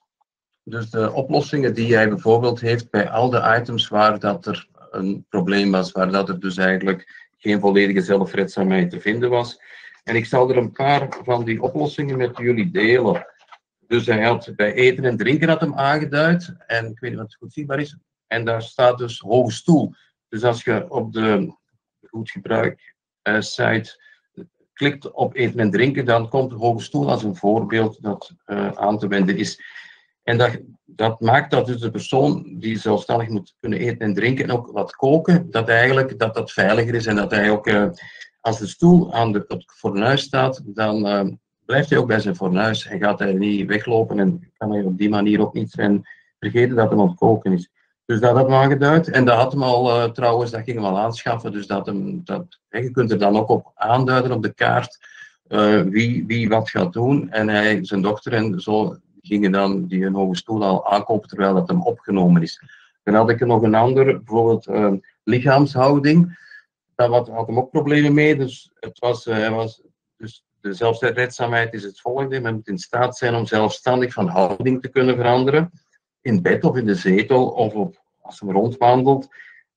dus de oplossingen die hij bijvoorbeeld heeft bij al de items waar dat er een probleem was, waar dat er dus eigenlijk geen volledige zelfredzaamheid te vinden was. En ik zal er een paar van die oplossingen met jullie delen. Dus hij had bij eten en drinken had hem aangeduid, en ik weet niet of het goed zichtbaar is, en daar staat dus hoge stoel. Dus als je op de Goed Gebruik uh, site klikt op eten en drinken, dan komt de hoge stoel als een voorbeeld dat uh, aan te wenden is. En dat, dat maakt dat dus de persoon die zelfstandig moet kunnen eten en drinken en ook wat koken, dat eigenlijk dat dat veiliger is en dat hij ook, uh, als de stoel aan de, op het fornuis staat, dan uh, blijft hij ook bij zijn fornuis en gaat hij niet weglopen en kan hij op die manier ook niet zijn vergeten dat hij aan het koken is. Dus dat had hem aangeduid en dat had hem al uh, trouwens, dat ging hem al aanschaffen, dus dat hem, dat, hè, je kunt er dan ook op aanduiden op de kaart uh, wie, wie wat gaat doen en hij, zijn dochter en zo gingen dan die een hoge stoel al aankopen terwijl dat hem opgenomen is. Dan had ik er nog een ander, bijvoorbeeld uh, lichaamshouding. Daar had, had hem ook problemen mee. Dus, het was, uh, hij was, dus de zelfredzaamheid is het volgende. Men moet in staat zijn om zelfstandig van houding te kunnen veranderen. In bed of in de zetel of op, als hij rondwandelt.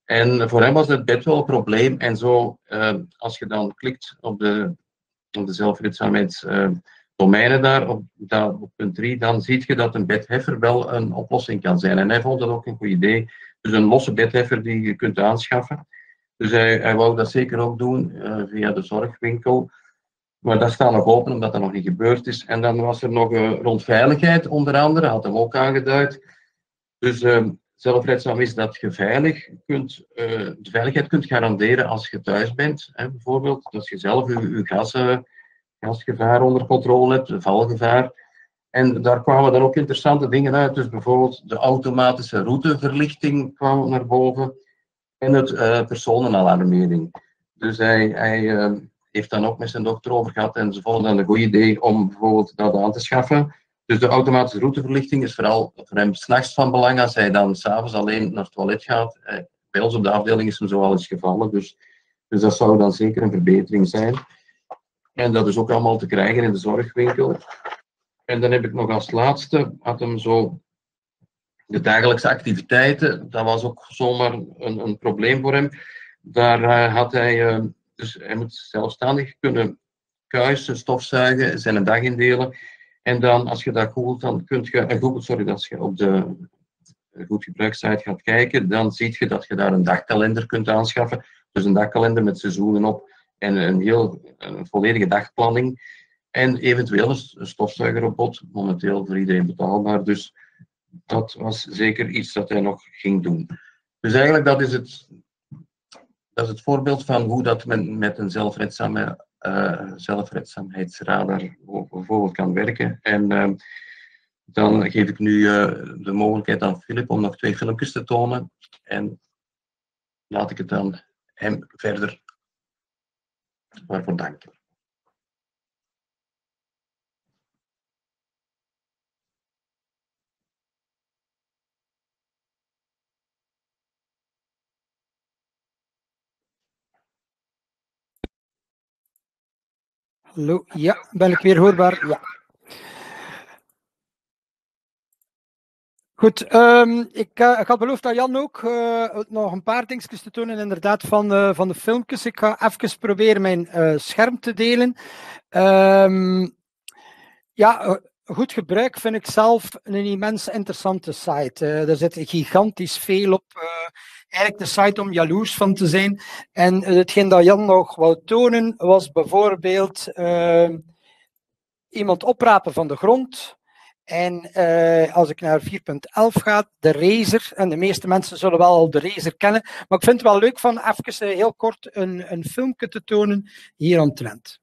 En voor hem was het bed wel een probleem. En zo, uh, als je dan klikt op de, op de zelfredzaamheid... Uh, domeinen daar, op, daar, op punt drie, dan zie je dat een bedheffer wel een oplossing kan zijn. En hij vond dat ook een goed idee. Dus een losse bedheffer die je kunt aanschaffen. Dus hij, hij wou dat zeker ook doen uh, via de zorgwinkel. Maar dat staat nog open, omdat dat nog niet gebeurd is. En dan was er nog uh, rond veiligheid, onder andere, had hem ook aangeduid. Dus uh, zelfredzaam is dat je veilig kunt, uh, de veiligheid kunt garanderen als je thuis bent. Hè, bijvoorbeeld, dat je zelf je, je gas... Uh, gasgevaar onder controle hebt, valgevaar. En daar kwamen dan ook interessante dingen uit. Dus bijvoorbeeld de automatische routeverlichting kwam naar boven en het uh, personenalarmering. Dus hij, hij uh, heeft dan ook met zijn dochter over gehad en ze vonden dan een goed idee om bijvoorbeeld dat aan te schaffen. Dus de automatische routeverlichting is vooral voor hem 's nachts van belang als hij dan s'avonds alleen naar het toilet gaat. Uh, bij ons op de afdeling is hem zo al eens gevallen, dus, dus dat zou dan zeker een verbetering zijn. En dat is ook allemaal te krijgen in de zorgwinkel. En dan heb ik nog als laatste, had hem zo de dagelijkse activiteiten, dat was ook zomaar een, een probleem voor hem. Daar uh, had hij, uh, dus hij moet zelfstandig kunnen kuisen, stofzuigen, zijn dag indelen. En dan, als je dat googelt, dan kun je, uh, Google, sorry, als je op de Goed Gebruik site gaat kijken, dan zie je dat je daar een dagkalender kunt aanschaffen. Dus een dagkalender met seizoenen op. En een heel een volledige dagplanning. En eventueel een stofzuigerrobot, momenteel voor iedereen betaalbaar. Dus dat was zeker iets dat hij nog ging doen. Dus eigenlijk dat is het, dat is het voorbeeld van hoe dat men met een zelfredzame, uh, zelfredzaamheidsradar bijvoorbeeld kan werken. En uh, dan geef ik nu uh, de mogelijkheid aan Filip om nog twee filmpjes te tonen. En laat ik het dan hem verder. Waarvoor dank. Hallo, ja, ben ik weer hoorbaar? Ja. Goed, um, ik, uh, ik had beloofd aan Jan ook uh, nog een paar dingetjes te tonen, inderdaad, van, uh, van de filmpjes. Ik ga even proberen mijn uh, scherm te delen. Um, ja, uh, Goed Gebruik vind ik zelf een immens interessante site. Uh, er zit gigantisch veel op. Uh, eigenlijk de site om jaloers van te zijn. En uh, hetgeen dat Jan nog wou tonen, was bijvoorbeeld uh, iemand oprapen van de grond. En uh, als ik naar vier punt elf ga, de Razer, en de meeste mensen zullen wel al de Razer kennen, maar ik vind het wel leuk van even uh, heel kort een, een filmpje te tonen hier omtrent.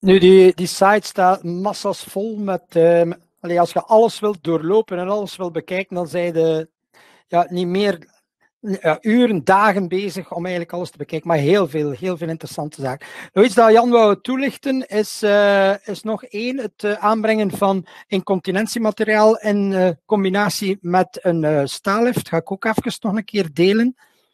Nu, die, die site staat massas vol met... Uh, allee, als je alles wilt doorlopen en alles wilt bekijken, dan zijn je ja, niet meer ja, uren, dagen bezig om eigenlijk alles te bekijken. Maar heel veel, heel veel interessante zaken. Nou, iets dat Jan wou toelichten is, uh, is nog één. Het uh, aanbrengen van incontinentiemateriaal in uh, combinatie met een uh, staallift. Ga ik ook even nog een keer delen.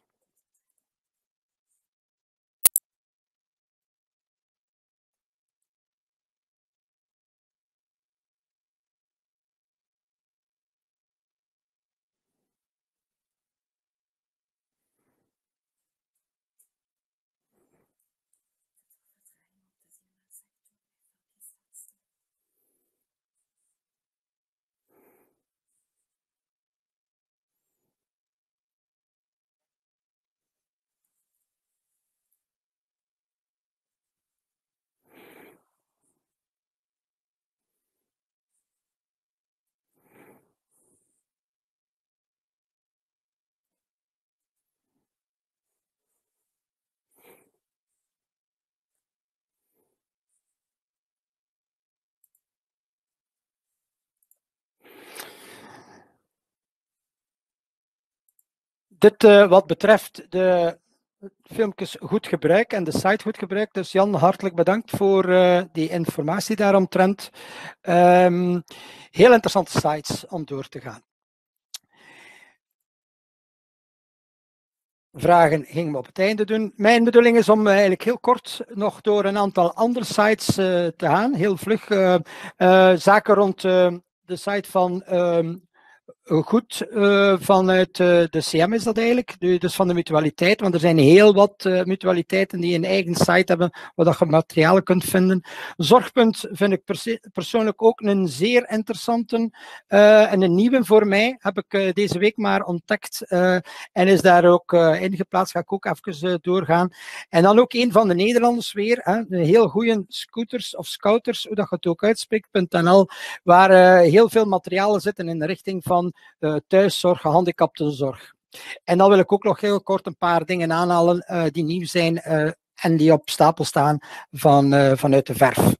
Dit uh, wat betreft de filmpjes goed gebruik en de site goed gebruik. Dus Jan, hartelijk bedankt voor uh, die informatie daaromtrent. Um, heel interessante sites om door te gaan. Vragen gingen we op het einde doen. Mijn bedoeling is om eigenlijk heel kort nog door een aantal andere sites uh, te gaan. Heel vlug. Uh, uh, zaken rond uh, de site van... Uh, Goed, uh, vanuit uh, de C M is dat eigenlijk, dus van de mutualiteit, want er zijn heel wat uh, mutualiteiten die een eigen site hebben, waar je materialen kunt vinden. Zorgpunt vind ik pers persoonlijk ook een zeer interessante uh, en een nieuwe voor mij, heb ik uh, deze week maar ontdekt uh, en is daar ook uh, ingeplaatst, ga ik ook even uh, doorgaan. En dan ook een van de Nederlanders weer, hè, de heel goede scooters of scouters, hoe dat je het ook uitspreekt, punt n l, waar uh, heel veel materialen zitten in de richting van Uh, thuiszorg, gehandicaptenzorg. En dan wil ik ook nog heel kort een paar dingen aanhalen uh, die nieuw zijn uh, en die op stapel staan van, uh, vanuit de verf.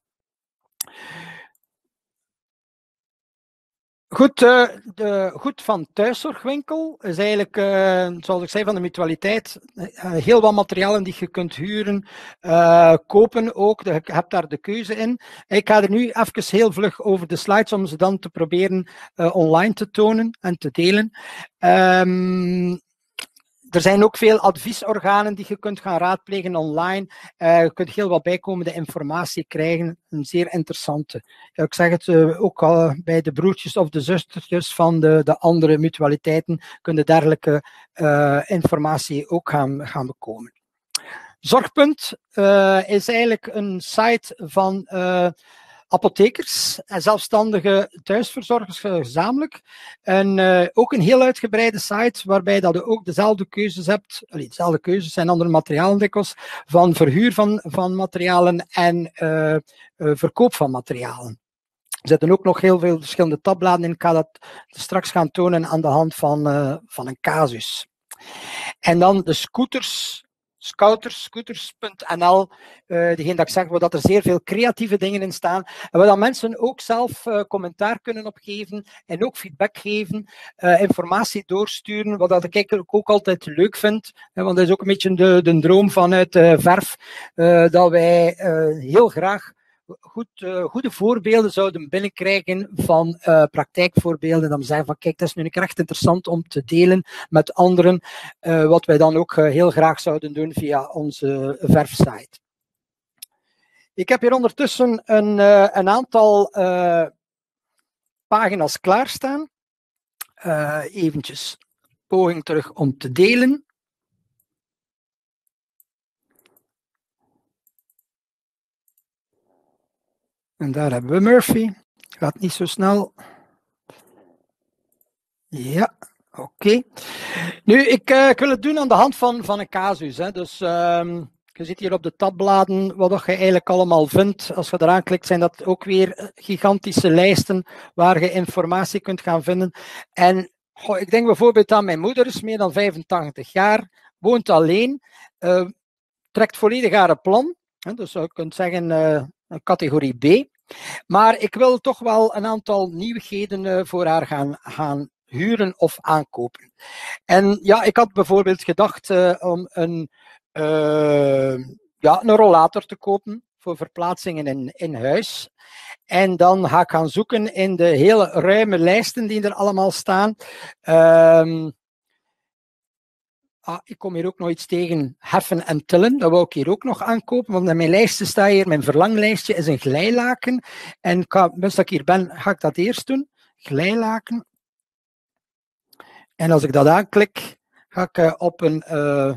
Goed, uh, de goed van thuiszorgwinkel is eigenlijk, uh, zoals ik zei, van de mutualiteit, uh, heel wat materialen die je kunt huren, uh, kopen ook, je hebt daar de keuze in. Ik ga er nu even heel vlug over de slides om ze dan te proberen uh, online te tonen en te delen. Um, Er zijn ook veel adviesorganen die je kunt gaan raadplegen online. Uh, je kunt heel wat bijkomende informatie krijgen. Een zeer interessante. Uh, ik zeg het uh, ook al bij de broertjes of de zustertjes van de, de andere mutualiteiten. Kun je dergelijke uh, informatie ook gaan, gaan bekomen. Zorgpunt uh, is eigenlijk een site van... Uh, apothekers en zelfstandige thuisverzorgers gezamenlijk. En uh, ook een heel uitgebreide site waarbij dat je ook dezelfde keuzes hebt, allee, dezelfde keuzes zijn andere materialen dikwijls, van verhuur van, van materialen en uh, uh, verkoop van materialen. Er zitten ook nog heel veel verschillende tabbladen in. Ik ga dat straks gaan tonen aan de hand van, uh, van een casus. En dan de scooters. Scouters, scooters punt n l, uh, degene dat ik zeg, waar dat er zeer veel creatieve dingen in staan. En waar dat mensen ook zelf uh, commentaar kunnen opgeven en ook feedback geven, uh, informatie doorsturen, wat dat ik ook altijd leuk vind. Hè, want dat is ook een beetje de, de droom vanuit uh, verf, uh, dat wij uh, heel graag Goed, uh, goede voorbeelden zouden binnenkrijgen van uh, praktijkvoorbeelden. Dan zeggen van kijk, dat is nu echt interessant om te delen met anderen. Uh, wat wij dan ook uh, heel graag zouden doen via onze verfsite. Ik heb hier ondertussen een, uh, een aantal uh, pagina's klaarstaan. Uh, eventjes poging terug om te delen. En daar hebben we Murphy. Gaat niet zo snel. Ja, oké. Okay. Nu, ik, uh, ik wil het doen aan de hand van, van een casus. Hè. Dus um, je ziet hier op de tabbladen wat je eigenlijk allemaal vindt. Als je eraan klikt, zijn dat ook weer gigantische lijsten waar je informatie kunt gaan vinden. En goh, ik denk bijvoorbeeld aan mijn moeder, is meer dan vijfentachtig jaar, woont alleen, uh, trekt volledig haar plan. Dus je kunt zeggen, uh, categorie B. Maar ik wil toch wel een aantal nieuwigheden uh, voor haar gaan, gaan huren of aankopen. En ja, ik had bijvoorbeeld gedacht uh, om een, uh, ja, een rollator te kopen voor verplaatsingen in, in huis. En dan ga ik gaan zoeken in de hele ruime lijsten die er allemaal staan. Um, ah, ik kom hier ook nog iets tegen heffen en tillen. Dat wou ik hier ook nog aankopen, want in mijn lijsten staat hier, mijn verlanglijstje is een glijlaken. En als ik hier ben, ga ik dat eerst doen. Glijlaken. En als ik dat aanklik, ga ik uh, op een... Uh,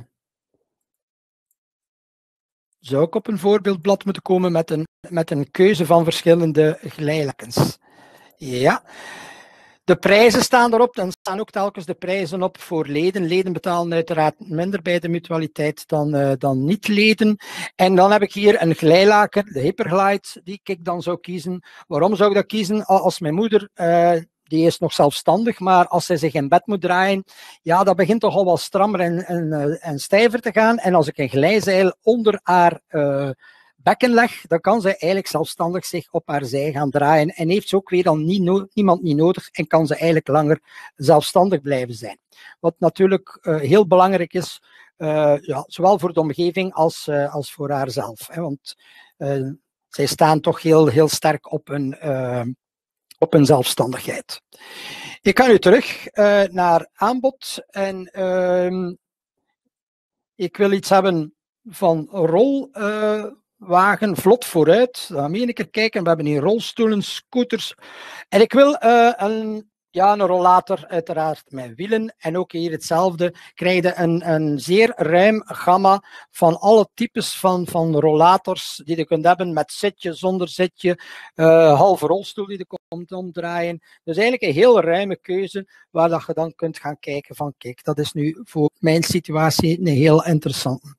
zou ik op een voorbeeldblad moeten komen met een, met een keuze van verschillende glijlakens. Ja. De prijzen staan erop, dan staan ook telkens de prijzen op voor leden. Leden betalen uiteraard minder bij de mutualiteit dan, uh, dan niet-leden. En dan heb ik hier een glijlaker, de Hyperglide, die ik dan zou kiezen. Waarom zou ik dat kiezen? Als mijn moeder... Uh, Die is nog zelfstandig, maar als zij zich in bed moet draaien, ja, dat begint toch al wel strammer en, en, en stijver te gaan. En als ik een glijzeil onder haar uh, bekken leg, dan kan zij eigenlijk zelfstandig zich op haar zij gaan draaien. En heeft ze ook weer dan niet no- niemand niet nodig en kan ze eigenlijk langer zelfstandig blijven zijn. Wat natuurlijk uh, heel belangrijk is, uh, ja, zowel voor de omgeving als, uh, als voor haarzelf. Hè, want uh, zij staan toch heel, heel sterk op een... Uh, op een zelfstandigheid. Ik ga nu terug uh, naar aanbod en uh, ik wil iets hebben van rolwagen, uh, vlot vooruit. Dan gaan we een keer kijken, we hebben hier rolstoelen, scooters en ik wil uh, een, ja, een rollator uiteraard met wielen en ook hier hetzelfde. Krijg je een, een zeer ruim gamma van alle types van, van rollators die je kunt hebben met zitje, zonder zitje, uh, halve rolstoel die je komt omdraaien. Dus eigenlijk een heel ruime keuze waar dat je dan kunt gaan kijken van kijk, dat is nu voor mijn situatie een heel interessante.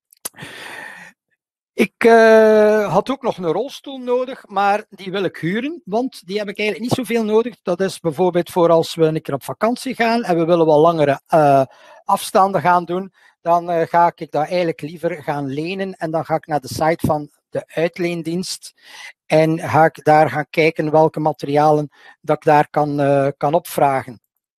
Ik uh, had ook nog een rolstoel nodig, maar die wil ik huren, want die heb ik eigenlijk niet zoveel nodig. Dat is bijvoorbeeld voor als we een keer op vakantie gaan en we willen wel langere uh, afstanden gaan doen, dan uh, ga ik dat eigenlijk liever gaan lenen en dan ga ik naar de site van de uitleendienst en ga ik daar gaan kijken welke materialen dat ik daar kan, uh, kan opvragen.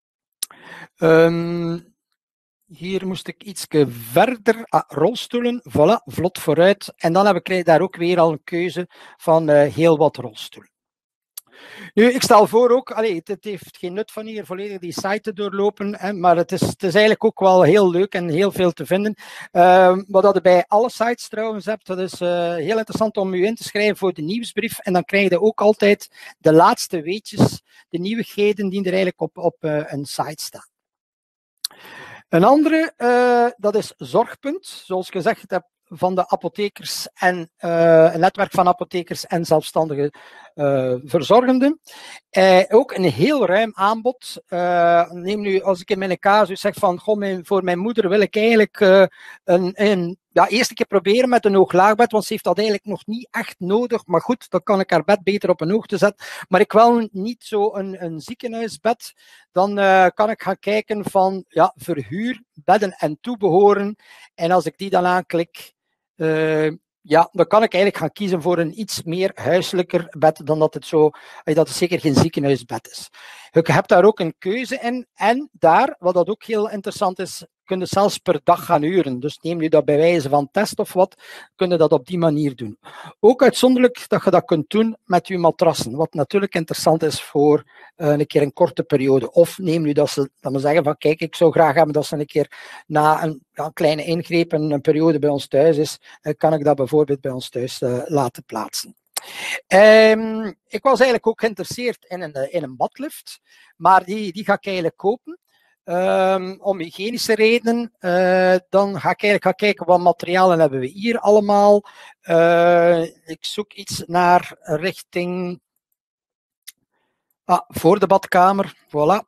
Um, Hier moest ik iets verder, ah, rolstoelen, voilà, vlot vooruit. En dan heb ik daar ook weer al een keuze van uh, heel wat rolstoelen. Nu, ik stel voor ook, allee, het, het heeft geen nut van hier volledig die site te doorlopen, hè, maar het is, het is eigenlijk ook wel heel leuk en heel veel te vinden. Uh, wat je bij alle sites trouwens hebt, dat is uh, heel interessant om u in te schrijven voor de nieuwsbrief. En dan krijg je ook altijd de laatste weetjes, de nieuwigheden die er eigenlijk op, op uh, een site staan. Een andere, uh, dat is Zorgpunt, zoals ik gezegd heb, van de apothekers en uh, een netwerk van apothekers en zelfstandige uh, verzorgenden. Uh, ook een heel ruim aanbod. Uh, neem nu, als ik in mijn casus zeg van, goh, mijn, voor mijn moeder wil ik eigenlijk uh, een, een ja, eerst een keer proberen met een hoog-laagbed, want ze heeft dat eigenlijk nog niet echt nodig. Maar goed, dan kan ik haar bed beter op een hoogte zetten. Maar ik wil niet zo een, een ziekenhuisbed. Dan uh, kan ik gaan kijken van ja, verhuur, bedden en toebehoren. En als ik die dan aanklik, uh, ja, dan kan ik eigenlijk gaan kiezen voor een iets meer huiselijker bed dan dat het zo, dat het zeker geen ziekenhuisbed is. Je hebt daar ook een keuze in. En daar, wat dat ook heel interessant is, kun je zelfs per dag gaan huren. Dus neem je dat bij wijze van test of wat, kun je dat op die manier doen. Ook uitzonderlijk dat je dat kunt doen met je matrassen, wat natuurlijk interessant is voor uh, een keer een korte periode. Of neem nu dat ze dat we zeggen van kijk, ik zou graag hebben dat ze een keer na een ja, kleine ingreep, een, een periode bij ons thuis is, uh, kan ik dat bijvoorbeeld bij ons thuis uh, laten plaatsen. Um, ik was eigenlijk ook geïnteresseerd in een, in een badlift, maar die, die ga ik eigenlijk kopen. Um, om hygiënische redenen. Uh, dan ga ik eigenlijk gaan kijken wat materialen hebben we hier allemaal. Uh, ik zoek iets naar richting ah, voor de badkamer. Voilà.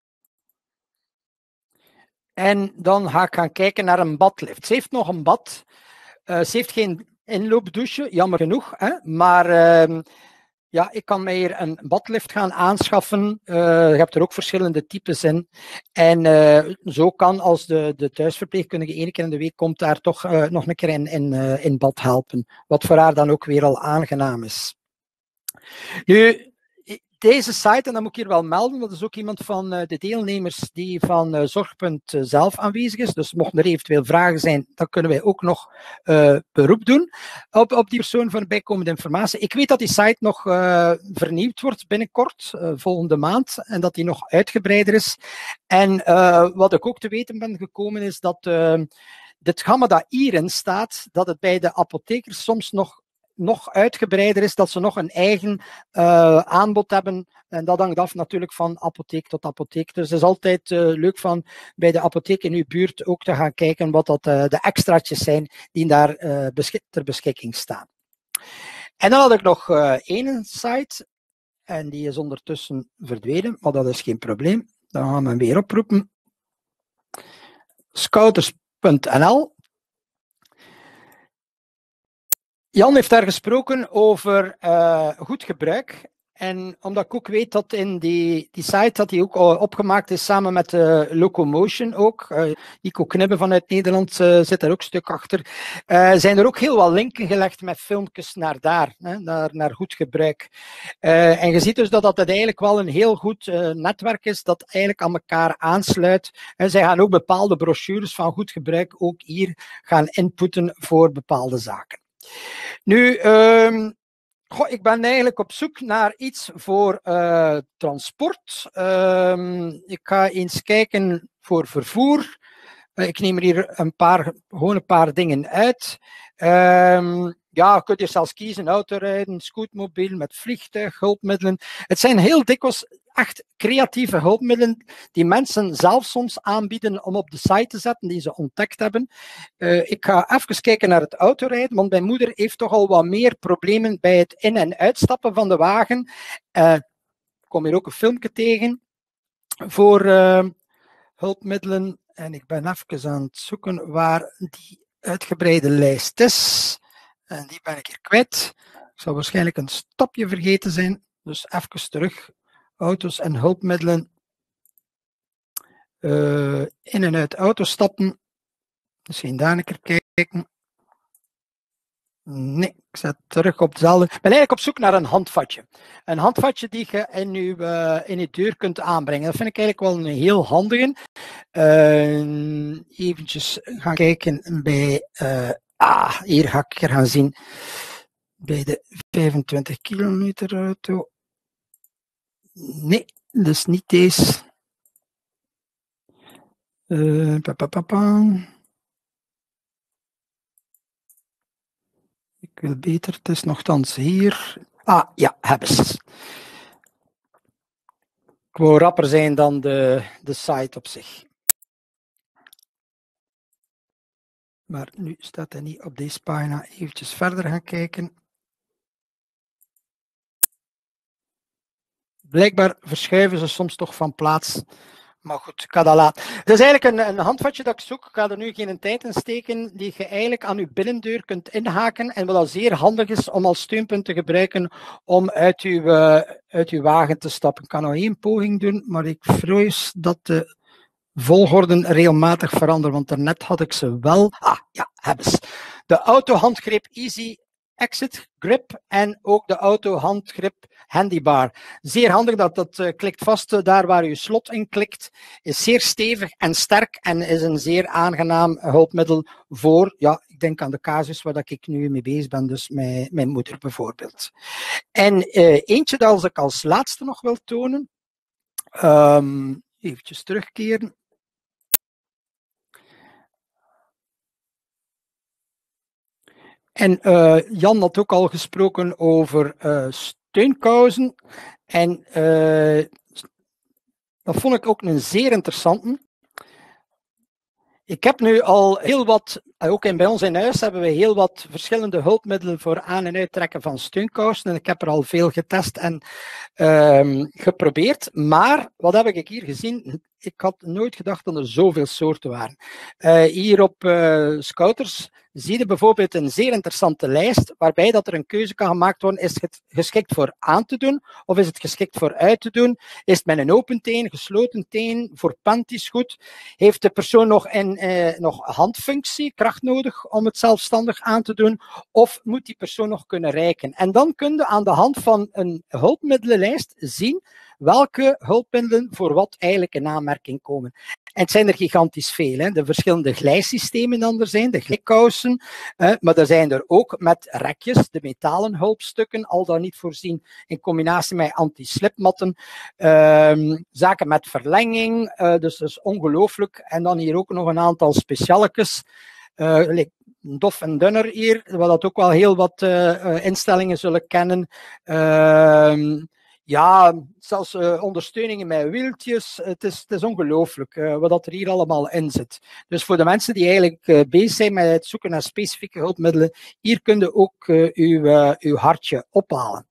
En dan ga ik gaan kijken naar een badlift. Ze heeft nog een bad. Uh, ze heeft geen inloopdouche, jammer genoeg. Hè? Maar uh, ja, ik kan mij hier een badlift gaan aanschaffen. Uh, je hebt er ook verschillende types in. En uh, zo kan, als de, de thuisverpleegkundige één keer in de week komt, daar toch uh, nog een keer in, in, uh, in bad helpen. Wat voor haar dan ook weer al aangenaam is. Nu, deze site, en dat moet ik hier wel melden, dat is ook iemand van uh, de deelnemers die van uh, Zorgpunt uh, zelf aanwezig is. Dus mochten er eventueel vragen zijn, dan kunnen wij ook nog uh, beroep doen op, op die persoon voor bijkomende informatie. Ik weet dat die site nog uh, vernieuwd wordt binnenkort, uh, volgende maand, en dat die nog uitgebreider is. En uh, wat ik ook te weten ben gekomen is dat uh, dit gamma dat hierin staat, dat het bij de apothekers soms nog nog uitgebreider is, dat ze nog een eigen uh, aanbod hebben. En dat hangt af natuurlijk van apotheek tot apotheek. Dus het is altijd uh, leuk van bij de apotheek in uw buurt ook te gaan kijken wat dat, uh, de extraatjes zijn die daar uh, beschik ter beschikking staan. En dan had ik nog uh, één site, en die is ondertussen verdwenen, maar dat is geen probleem. Dan gaan we hem weer oproepen. Scouters punt n l. Jan heeft daar gesproken over uh, goed gebruik. En omdat ik ook weet dat in die, die site dat die ook opgemaakt is samen met uh, Locomotion ook. Uh, Nico Knibbe vanuit Nederland uh, zit daar ook een stuk achter. Uh, zijn er ook heel wat linken gelegd met filmpjes naar daar, hè, naar, naar goed gebruik. Uh, en je ziet dus dat dat eigenlijk wel een heel goed uh, netwerk is dat eigenlijk aan elkaar aansluit. En zij gaan ook bepaalde brochures van goed gebruik ook hier gaan inputten voor bepaalde zaken. Nu, um, goh, ik ben eigenlijk op zoek naar iets voor uh, transport. Um, ik ga eens kijken voor vervoer. Uh, ik neem er hier een paar, gewoon een paar dingen uit. Um, ja, je kunt je zelfs kiezen, autorijden, scootmobiel, met vliegtuig, hulpmiddelen. Het zijn heel dikwijls echt creatieve hulpmiddelen die mensen zelf soms aanbieden om op de site te zetten, die ze ontdekt hebben. Uh, ik ga even kijken naar het autorijden, want mijn moeder heeft toch al wat meer problemen bij het in- en uitstappen van de wagen. Uh, ik kom hier ook een filmpje tegen voor uh, hulpmiddelen. En ik ben even aan het zoeken waar die uitgebreide lijst is. En die ben ik hier kwijt. Ik zal waarschijnlijk een stapje vergeten zijn. Dus even terug. Auto's en hulpmiddelen. Uh, in en uit auto stappen. Misschien daar een keer kijken. Nee, ik zet terug op hetzelfde. Ik ben eigenlijk op zoek naar een handvatje. Een handvatje die je in je, uh, in je deur kunt aanbrengen. Dat vind ik eigenlijk wel een heel handige. Uh, eventjes gaan kijken bij... Uh, ah, hier ga ik er gaan zien. Bij de vijfentwintig kilometer auto. Nee, dat is niet deze. Uh, pa, pa, pa, pa. Ik wil beter, het is nogthans hier. Ah, ja, hebben ze. Ik wou rapper zijn dan de, de site op zich. Maar nu staat hij niet op deze pagina. Eventjes verder gaan kijken. Blijkbaar verschuiven ze soms toch van plaats. Maar goed, ik ga dat laten. Het is eigenlijk een, een handvatje dat ik zoek. Ik ga er nu geen tijd in steken, die je eigenlijk aan je binnendeur kunt inhaken en wat zeer handig is om als steunpunt te gebruiken om uit uw, uh, uit uw wagen te stappen. Ik kan nog één poging doen, maar ik vrees dat de volgorden regelmatig veranderen, want daarnet had ik ze wel. Ah, ja, hebben ze. De auto-handgrip Easy Exit Grip en ook de auto-handgrip Handybar. Zeer handig, dat dat uh, klikt vast uh, daar waar je slot in klikt. Is zeer stevig en sterk en is een zeer aangenaam hulpmiddel voor, ja, ik denk aan de casus waar dat ik nu mee bezig ben, dus mijn, mijn moeder bijvoorbeeld. En uh, eentje dat als ik als laatste nog wil tonen, um, eventjes terugkeren. En uh, Jan had ook al gesproken over uh, steunkousen. En uh, dat vond ik ook een zeer interessante. Ik heb nu al heel wat ook in, bij ons in huis hebben we heel wat verschillende hulpmiddelen voor aan- en uittrekken van steunkousen. En ik heb er al veel getest en um, geprobeerd. Maar wat heb ik hier gezien? Ik had nooit gedacht dat er zoveel soorten waren. Uh, hier op uh, Scouters zie je bijvoorbeeld een zeer interessante lijst, waarbij dat er een keuze kan gemaakt worden. Is het geschikt voor aan te doen, of is het geschikt voor uit te doen? Is het met een open teen, gesloten teen, voor panties goed? Heeft de persoon nog, in, eh, nog handfunctie, kracht nodig om het zelfstandig aan te doen? Of moet die persoon nog kunnen reiken? En dan kun je aan de hand van een hulpmiddelenlijst zien welke hulpmiddelen voor wat eigenlijk in aanmerking komen. En het zijn er gigantisch veel. Hè. De verschillende glijsystemen dan er zijn, de glijkousen. Eh, maar er zijn er ook met rekjes, de metalen hulpstukken, al dan niet voorzien in combinatie met anti-slipmatten. Uh, zaken met verlenging, uh, dus dat is ongelooflijk. En dan hier ook nog een aantal specialetjes. Uh, like dof en dunner hier, wat dat ook wel heel wat uh, instellingen zullen kennen. Uh, Ja, zelfs uh, ondersteuningen met wieltjes. Het is, het is ongelooflijk uh, wat er hier allemaal in zit. Dus voor de mensen die eigenlijk uh, bezig zijn met het zoeken naar specifieke hulpmiddelen, hier kun je ook uh, uw, uh, uw hartje ophalen.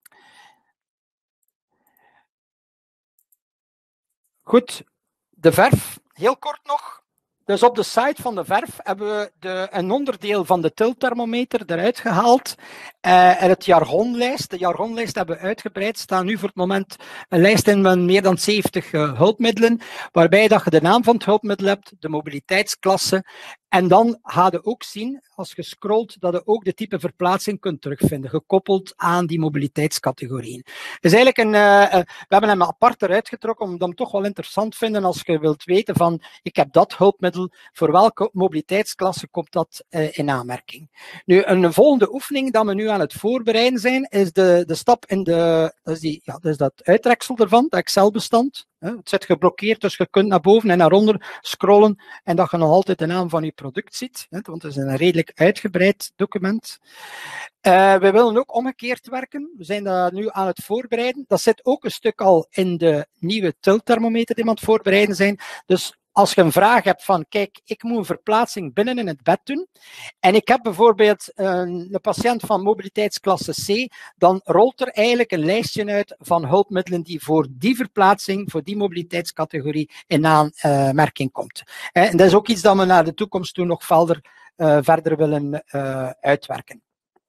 Goed, de verf, heel kort nog. Dus op de site van de verf hebben we de, een onderdeel van de tilthermometer eruit gehaald. Uh, en het jargonlijst, de jargonlijst hebben we uitgebreid. Er staat nu voor het moment een lijst in met meer dan zeventig uh, hulpmiddelen, waarbij dat je de naam van het hulpmiddel hebt, de mobiliteitsklasse. En dan ga je ook zien, als je scrolt, dat je ook de type verplaatsing kunt terugvinden, gekoppeld aan die mobiliteitscategorieën. Dus eigenlijk een, uh, we hebben hem apart eruit getrokken, omdat we hem toch wel interessant vinden als je wilt weten van, ik heb dat hulpmiddel, voor welke mobiliteitsklasse komt dat uh, in aanmerking. Nu, een volgende oefening dat we nu aan het voorbereiden zijn, is de, de stap in de, dat is, die, ja, dat is dat uittreksel ervan, dat Excel-bestand. Het zit geblokkeerd, dus je kunt naar boven en naar onder scrollen en dat je nog altijd de naam van je product ziet, want het is een redelijk uitgebreid document. Uh, we willen ook omgekeerd werken. We zijn dat nu aan het voorbereiden. Dat zit ook een stuk al in de nieuwe tilthermometer die we aan het voorbereiden zijn. Dus als je een vraag hebt van, kijk, ik moet een verplaatsing binnen in het bed doen en ik heb bijvoorbeeld een, een patiënt van mobiliteitsklasse C, dan rolt er eigenlijk een lijstje uit van hulpmiddelen die voor die verplaatsing, voor die mobiliteitscategorie in aanmerking komt. En dat is ook iets dat we naar de toekomst toe nog verder, uh, verder willen uh, uitwerken.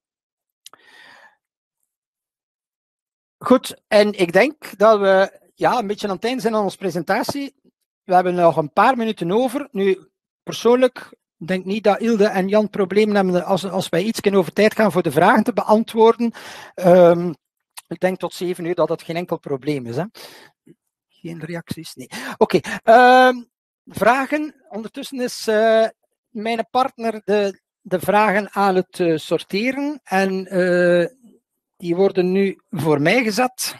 Goed, en ik denk dat we ja, een beetje aan het einde zijn aan onze presentatie. We hebben nog een paar minuten over. Nu, persoonlijk denk niet dat Hilde en Jan problemen hebben als, als wij iets over tijd gaan voor de vragen te beantwoorden. Um, ik denk tot zeven uur dat dat geen enkel probleem is. Hè? Geen reacties? Nee. Oké. Okay. Um, vragen. Ondertussen is uh, mijn partner de, de vragen aan het uh, sorteren. En uh, die worden nu voor mij gezet.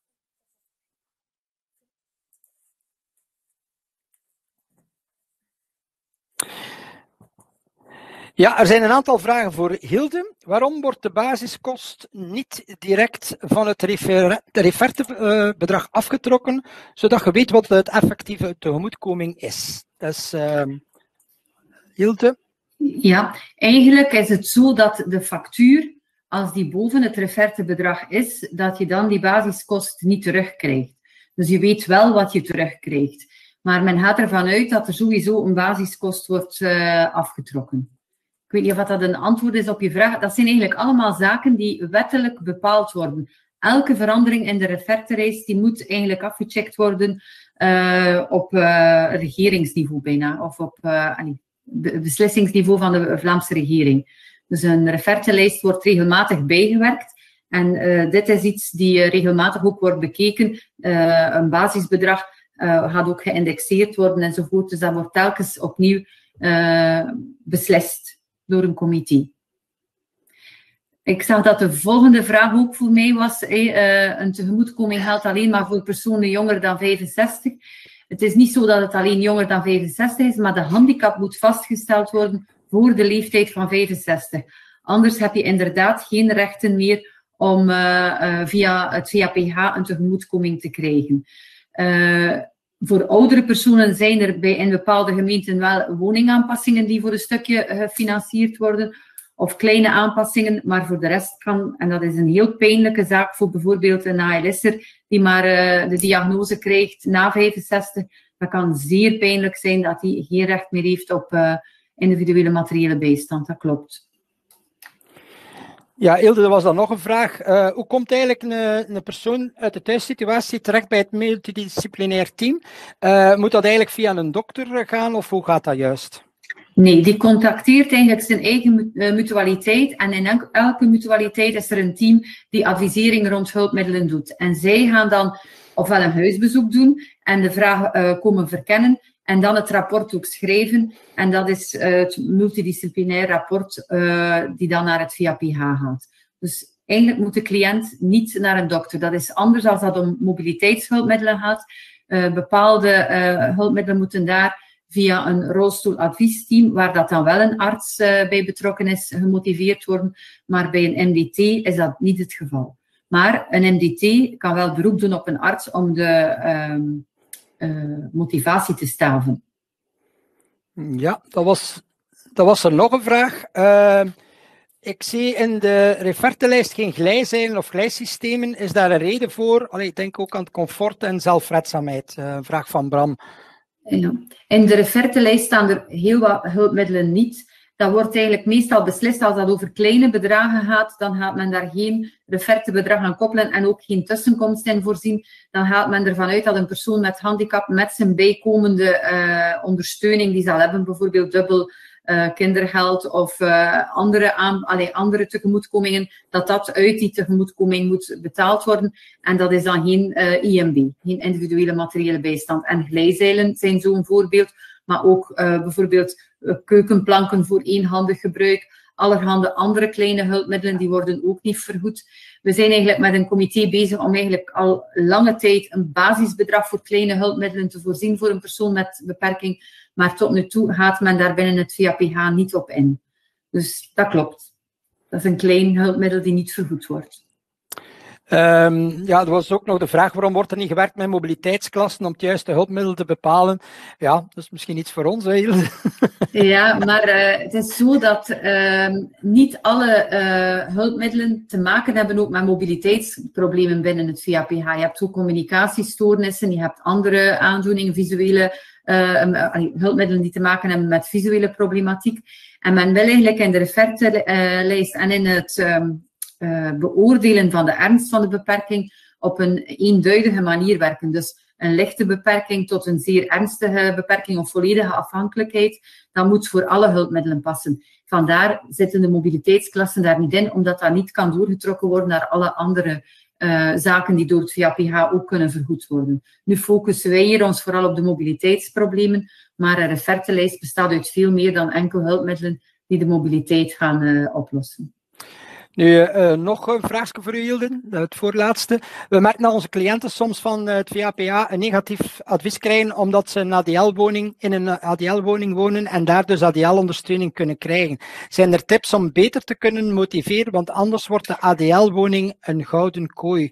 Ja, er zijn een aantal vragen voor Hilde. Waarom wordt de basiskost niet direct van het refertebedrag afgetrokken, zodat je weet wat het effectieve tegemoetkoming is? Dat is uh, Hilde. Ja, eigenlijk is het zo dat de factuur, als die boven het refertebedrag is, dat je dan die basiskost niet terugkrijgt. Dus je weet wel wat je terugkrijgt. Maar men gaat ervan uit dat er sowieso een basiskost wordt uh, afgetrokken. Ik weet niet of dat een antwoord is op je vraag. Dat zijn eigenlijk allemaal zaken die wettelijk bepaald worden. Elke verandering in de refertenlijst die moet eigenlijk afgecheckt worden uh, op uh, regeringsniveau bijna. Of op uh, allee, beslissingsniveau van de Vlaamse regering. Dus een refertenlijst wordt regelmatig bijgewerkt. En uh, dit is iets die uh, regelmatig ook wordt bekeken. Uh, een basisbedrag uh, gaat ook geïndexeerd worden enzovoort. Dus dat wordt telkens opnieuw uh, beslist door een comité. Ik zag dat de volgende vraag ook voor mij was. Eh, een tegemoetkoming geldt alleen maar voor personen jonger dan vijfenzestig. Het is niet zo dat het alleen jonger dan vijfenzestig is, maar de handicap moet vastgesteld worden voor de leeftijd van vijfenzestig. Anders heb je inderdaad geen rechten meer om uh, uh, via het V A P H een tegemoetkoming te krijgen. Uh, Voor oudere personen zijn er bij, in bepaalde gemeenten wel woningaanpassingen die voor een stukje gefinancierd worden, of kleine aanpassingen, maar voor de rest kan, en dat is een heel pijnlijke zaak voor bijvoorbeeld een A L S'er die maar uh, de diagnose krijgt na vijfenzestig, dat kan zeer pijnlijk zijn dat hij geen recht meer heeft op uh, individuele materiële bijstand, dat klopt. Ja, Hilde, er was dan nog een vraag. Uh, hoe komt eigenlijk een, een persoon uit de thuissituatie terecht bij het multidisciplinair team? Uh, moet dat eigenlijk via een dokter gaan of hoe gaat dat juist? Nee, die contacteert eigenlijk zijn eigen mutualiteit en in elke mutualiteit is er een team die advisering rond hulpmiddelen doet. En zij gaan dan ofwel een huisbezoek doen en de vraag uh, komen verkennen en dan het rapport ook schrijven. En dat is uh, het multidisciplinair rapport uh, die dan naar het V A P H gaat. Dus eigenlijk moet de cliënt niet naar een dokter. Dat is anders als dat om mobiliteitshulpmiddelen gaat. Uh, bepaalde uh, hulpmiddelen moeten daar via een rolstoeladviesteam, waar dat dan wel een arts uh, bij betrokken is, gemotiveerd worden. Maar bij een M D T is dat niet het geval. Maar een M D T kan wel beroep doen op een arts om de um, uh, motivatie te staven. Ja, dat was, dat was er nog een vraag. Uh, ik zie in de refertelijst geen glijzeilen of glijsystemen. Is daar een reden voor? Allee, ik denk ook aan het comfort en zelfredzaamheid. Uh, een vraag van Bram. Ja. In de refertelijst staan er heel wat hulpmiddelen niet. Dat wordt eigenlijk meestal beslist als dat over kleine bedragen gaat. Dan gaat men daar geen refertebedrag aan koppelen en ook geen tussenkomst in voorzien. Dan gaat men ervan uit dat een persoon met handicap met zijn bijkomende uh, ondersteuning die zal hebben, bijvoorbeeld dubbel uh, kindergeld of uh, andere, aan, allee, andere tegemoetkomingen, dat dat uit die tegemoetkoming moet betaald worden. En dat is dan geen uh, I M B, geen individuele materiële bijstand. En glijzeilen zijn zo'n voorbeeld, maar ook uh, bijvoorbeeld uh, keukenplanken voor eenhandig gebruik, allerhande andere kleine hulpmiddelen, die worden ook niet vergoed. We zijn eigenlijk met een comité bezig om eigenlijk al lange tijd een basisbedrag voor kleine hulpmiddelen te voorzien voor een persoon met beperking. Maar tot nu toe gaat men daar binnen het V A P H niet op in. Dus dat klopt. Dat is een klein hulpmiddel die niet vergoed wordt. Um, ja, er was ook nog de vraag, waarom wordt er niet gewerkt met mobiliteitsklassen om het juiste hulpmiddel te bepalen? Ja, dat is misschien iets voor ons, hè, Hilde? Ja, maar uh, het is zo dat uh, niet alle uh, hulpmiddelen te maken hebben ook met mobiliteitsproblemen binnen het V A P H. Je hebt ook communicatiestoornissen, je hebt andere aandoeningen, visuele uh, uh, hulpmiddelen die te maken hebben met visuele problematiek. En men wil eigenlijk in de refertelijst uh, en in het um, uh, beoordelen van de ernst van de beperking op een eenduidige manier werken. Dus een lichte beperking tot een zeer ernstige beperking of volledige afhankelijkheid, dat moet voor alle hulpmiddelen passen. Vandaar zitten de mobiliteitsklassen daar niet in, omdat dat niet kan doorgetrokken worden naar alle andere uh, zaken die door het V A P H ook kunnen vergoed worden. Nu focussen wij hier ons vooral op de mobiliteitsproblemen, maar een refertelijst bestaat uit veel meer dan enkel hulpmiddelen die de mobiliteit gaan uh, oplossen. Nu, uh, nog een vraagje voor u, Hilde, het voorlaatste. We merken dat onze cliënten soms van het V A P H een negatief advies krijgen omdat ze een A D L-woning in een A D L-woning wonen en daar dus A D L-ondersteuning kunnen krijgen. Zijn er tips om beter te kunnen motiveren, want anders wordt de A D L-woning een gouden kooi?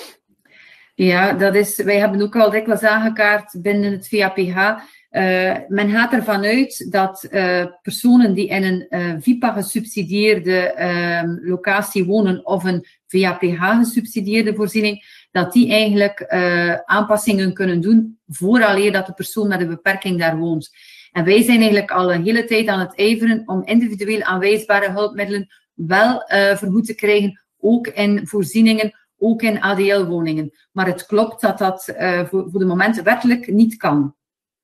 Ja, dat is, wij hebben ook al dikwijls aangekaart binnen het V A P H. Uh, men gaat ervan uit dat uh, personen die in een uh, V I P A-gesubsidieerde uh, locatie wonen of een V A P H-gesubsidieerde voorziening, dat die eigenlijk uh, aanpassingen kunnen doen vooraleer dat de persoon met een beperking daar woont. En wij zijn eigenlijk al een hele tijd aan het ijveren om individueel aanwijsbare hulpmiddelen wel uh, vergoed te krijgen, ook in voorzieningen, ook in A D L-woningen. Maar het klopt dat dat uh, voor, voor de moment wettelijk niet kan.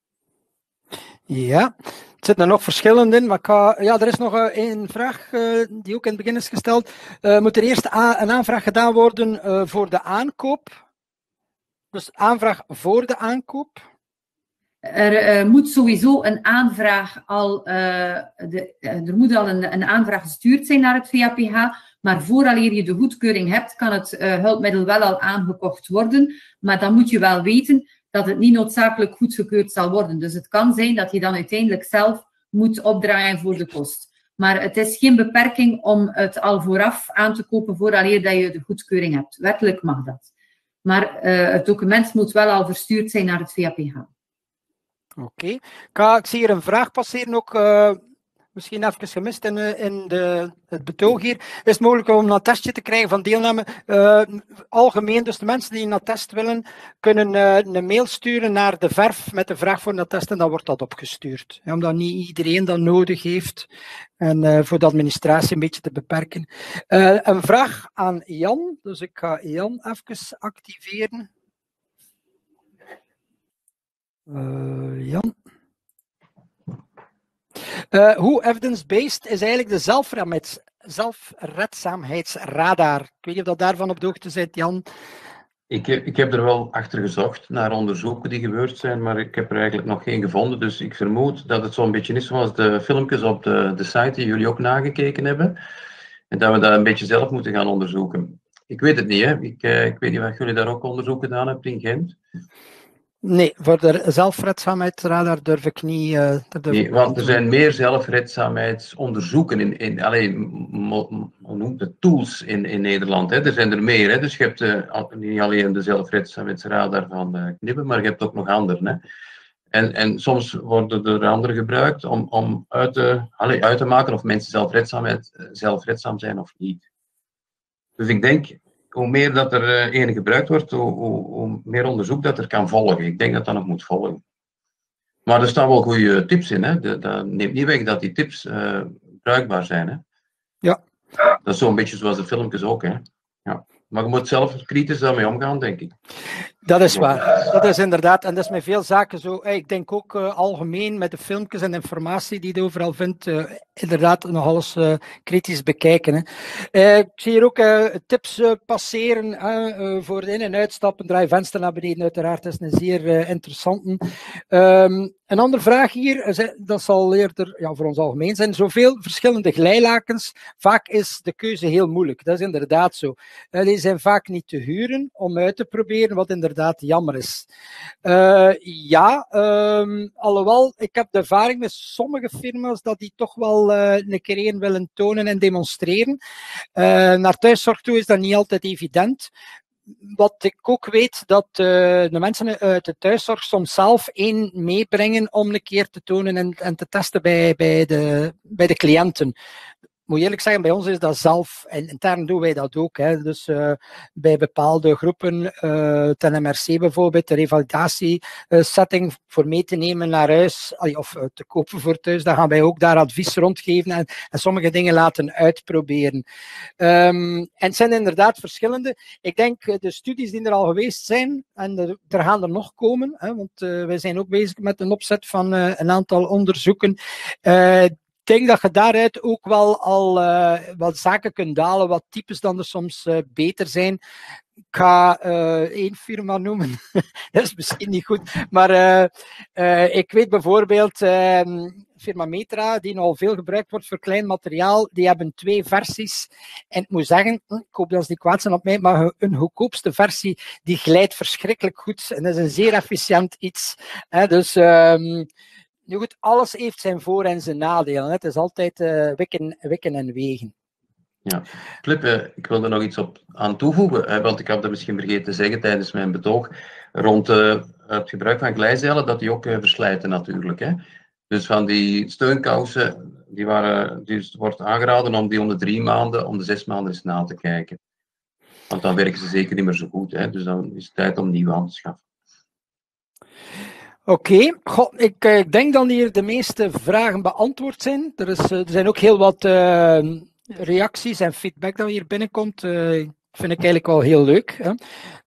Ja, er zitten nog verschillende in, maar ik ga, ja, er is nog een vraag uh, die ook in het begin is gesteld. Uh, moet er eerst a- een aanvraag gedaan worden uh, voor de aankoop? Dus aanvraag voor de aankoop? Er uh, moet sowieso een aanvraag al, uh, de, uh, er moet al een, een aanvraag gestuurd zijn naar het V A P H, maar vooraleer je de goedkeuring hebt, kan het uh, hulpmiddel wel al aangekocht worden, maar dan moet je wel weten dat het niet noodzakelijk goedgekeurd zal worden. Dus het kan zijn dat je dan uiteindelijk zelf moet opdraaien voor de kost. Maar het is geen beperking om het al vooraf aan te kopen vooraleer dat je de goedkeuring hebt. Wettelijk mag dat. Maar uh, het document moet wel al verstuurd zijn naar het V A P H. Oké. Okay. Ik zie hier een vraag passeren ook... Uh... Misschien even gemist in, in de, het betoog hier. Is het mogelijk om een attestje te krijgen van deelname? Uh, algemeen, dus de mensen die een attest willen, kunnen uh, een mail sturen naar de verf met de vraag voor een attest en dan wordt dat opgestuurd. Ja, omdat niet iedereen dat nodig heeft en uh, voor de administratie een beetje te beperken. Uh, een vraag aan Jan, dus ik ga Jan even activeren. Uh, Jan. Uh, hoe evidence-based is eigenlijk de zelfredzaamheids, zelfredzaamheidsradar? Ik weet niet of dat daarvan op de hoogte bent, Jan. Ik heb, ik heb er wel achter gezocht naar onderzoeken die gebeurd zijn, maar ik heb er eigenlijk nog geen gevonden. Dus ik vermoed dat het zo'n beetje is zoals de filmpjes op de, de site die jullie ook nagekeken hebben. En dat we dat een beetje zelf moeten gaan onderzoeken. Ik weet het niet, hè. Ik, uh, ik weet niet of jullie daar ook onderzoek gedaan hebben in Gent. Nee, voor de zelfredzaamheidsradar durf ik niet... Uh, durf nee, ik want er zijn meer zelfredzaamheidsonderzoeken in, in alleen, hoe noemt het, tools in, in Nederland. Hè. Er zijn er meer, hè. Dus je hebt uh, niet alleen de zelfredzaamheidsradar van uh, Knippen, maar je hebt ook nog anderen. Hè. En, en soms worden er andere gebruikt om, om uit, te, allee, uit te maken of mensen zelfredzaamheid, zelfredzaam zijn of niet. Dus ik denk... Hoe meer dat er een gebruikt wordt, hoe, hoe, hoe meer onderzoek dat er kan volgen. Ik denk dat dat nog moet volgen. Maar er staan wel goede tips in. Hè? Dat, dat neemt niet weg dat die tips uh, bruikbaar zijn. Hè? Ja. Dat is zo'n beetje zoals de filmpjes ook. Hè? Ja. Maar je moet zelf kritisch daarmee omgaan, denk ik. Dat is waar. Dat is inderdaad, en dat is met veel zaken zo. Ik denk ook uh, algemeen met de filmpjes en de informatie die je overal vindt, uh, inderdaad nog alles uh, kritisch bekijken. Hè. Uh, ik zie hier ook uh, tips uh, passeren uh, uh, voor in- en uitstappen. Draai venster naar beneden, uiteraard. Dat is een zeer uh, interessante. Um, een andere vraag hier, dat zal eerder ja, voor ons algemeen zijn. Zoveel verschillende glijlakens, vaak is de keuze heel moeilijk. Dat is inderdaad zo. Uh, die zijn vaak niet te huren om uit te proberen, wat inderdaad jammer is. Uh, ja, um, alhoewel, ik heb de ervaring met sommige firma's dat die toch wel uh, een keer een willen tonen en demonstreren. Uh, naar thuiszorg toe is dat niet altijd evident. Wat ik ook weet, dat uh, de mensen uit de thuiszorg soms zelf één meebrengen om een keer te tonen en, en te testen bij, bij, de, bij de cliënten. Ik moet eerlijk zeggen, bij ons is dat zelf, en intern doen wij dat ook. Hè. Dus uh, bij bepaalde groepen, uh, ten M R C bijvoorbeeld, de revalidatiesetting uh, voor mee te nemen naar huis, of uh, te kopen voor thuis, dan gaan wij ook daar advies rondgeven en, en sommige dingen laten uitproberen. Um, en het zijn inderdaad verschillende. Ik denk de studies die er al geweest zijn, en de, er gaan er nog komen, hè, want uh, wij zijn ook bezig met een opzet van uh, een aantal onderzoeken. Uh, Ik denk dat je daaruit ook wel al uh, wat zaken kunt halen, wat types dan er soms uh, beter zijn. Ik ga uh, één firma noemen, dat is misschien niet goed, maar uh, uh, ik weet bijvoorbeeld, uh, firma Metra, die nogal veel gebruikt wordt voor klein materiaal, die hebben twee versies. En ik moet zeggen, ik hoop dat ze niet kwaad zijn op mij, maar hun goedkoopste versie, die glijdt verschrikkelijk goed. En dat is een zeer efficiënt iets. Hè, dus... Um, Nu goed, alles heeft zijn voor- en zijn nadelen. Het is altijd uh, wikken, wikken en wegen. Ja, Flip, uh, ik wil er nog iets op aan toevoegen, hè, want ik had dat misschien vergeten te zeggen tijdens mijn betoog, rond uh, het gebruik van glijzeilen, dat die ook uh, verslijten natuurlijk. Hè. Dus van die steunkousen, die waren, dus wordt aangeraden om die om de drie maanden, om de zes maanden eens na te kijken. Want dan werken ze zeker niet meer zo goed. Hè. Dus dan is het tijd om nieuw aan te schaffen. Oké, okay. ik, ik denk dat hier de meeste vragen beantwoord zijn. Er, is, er zijn ook heel wat uh, reacties en feedback dat hier binnenkomt. Uh, vind ik eigenlijk wel heel leuk. Hè.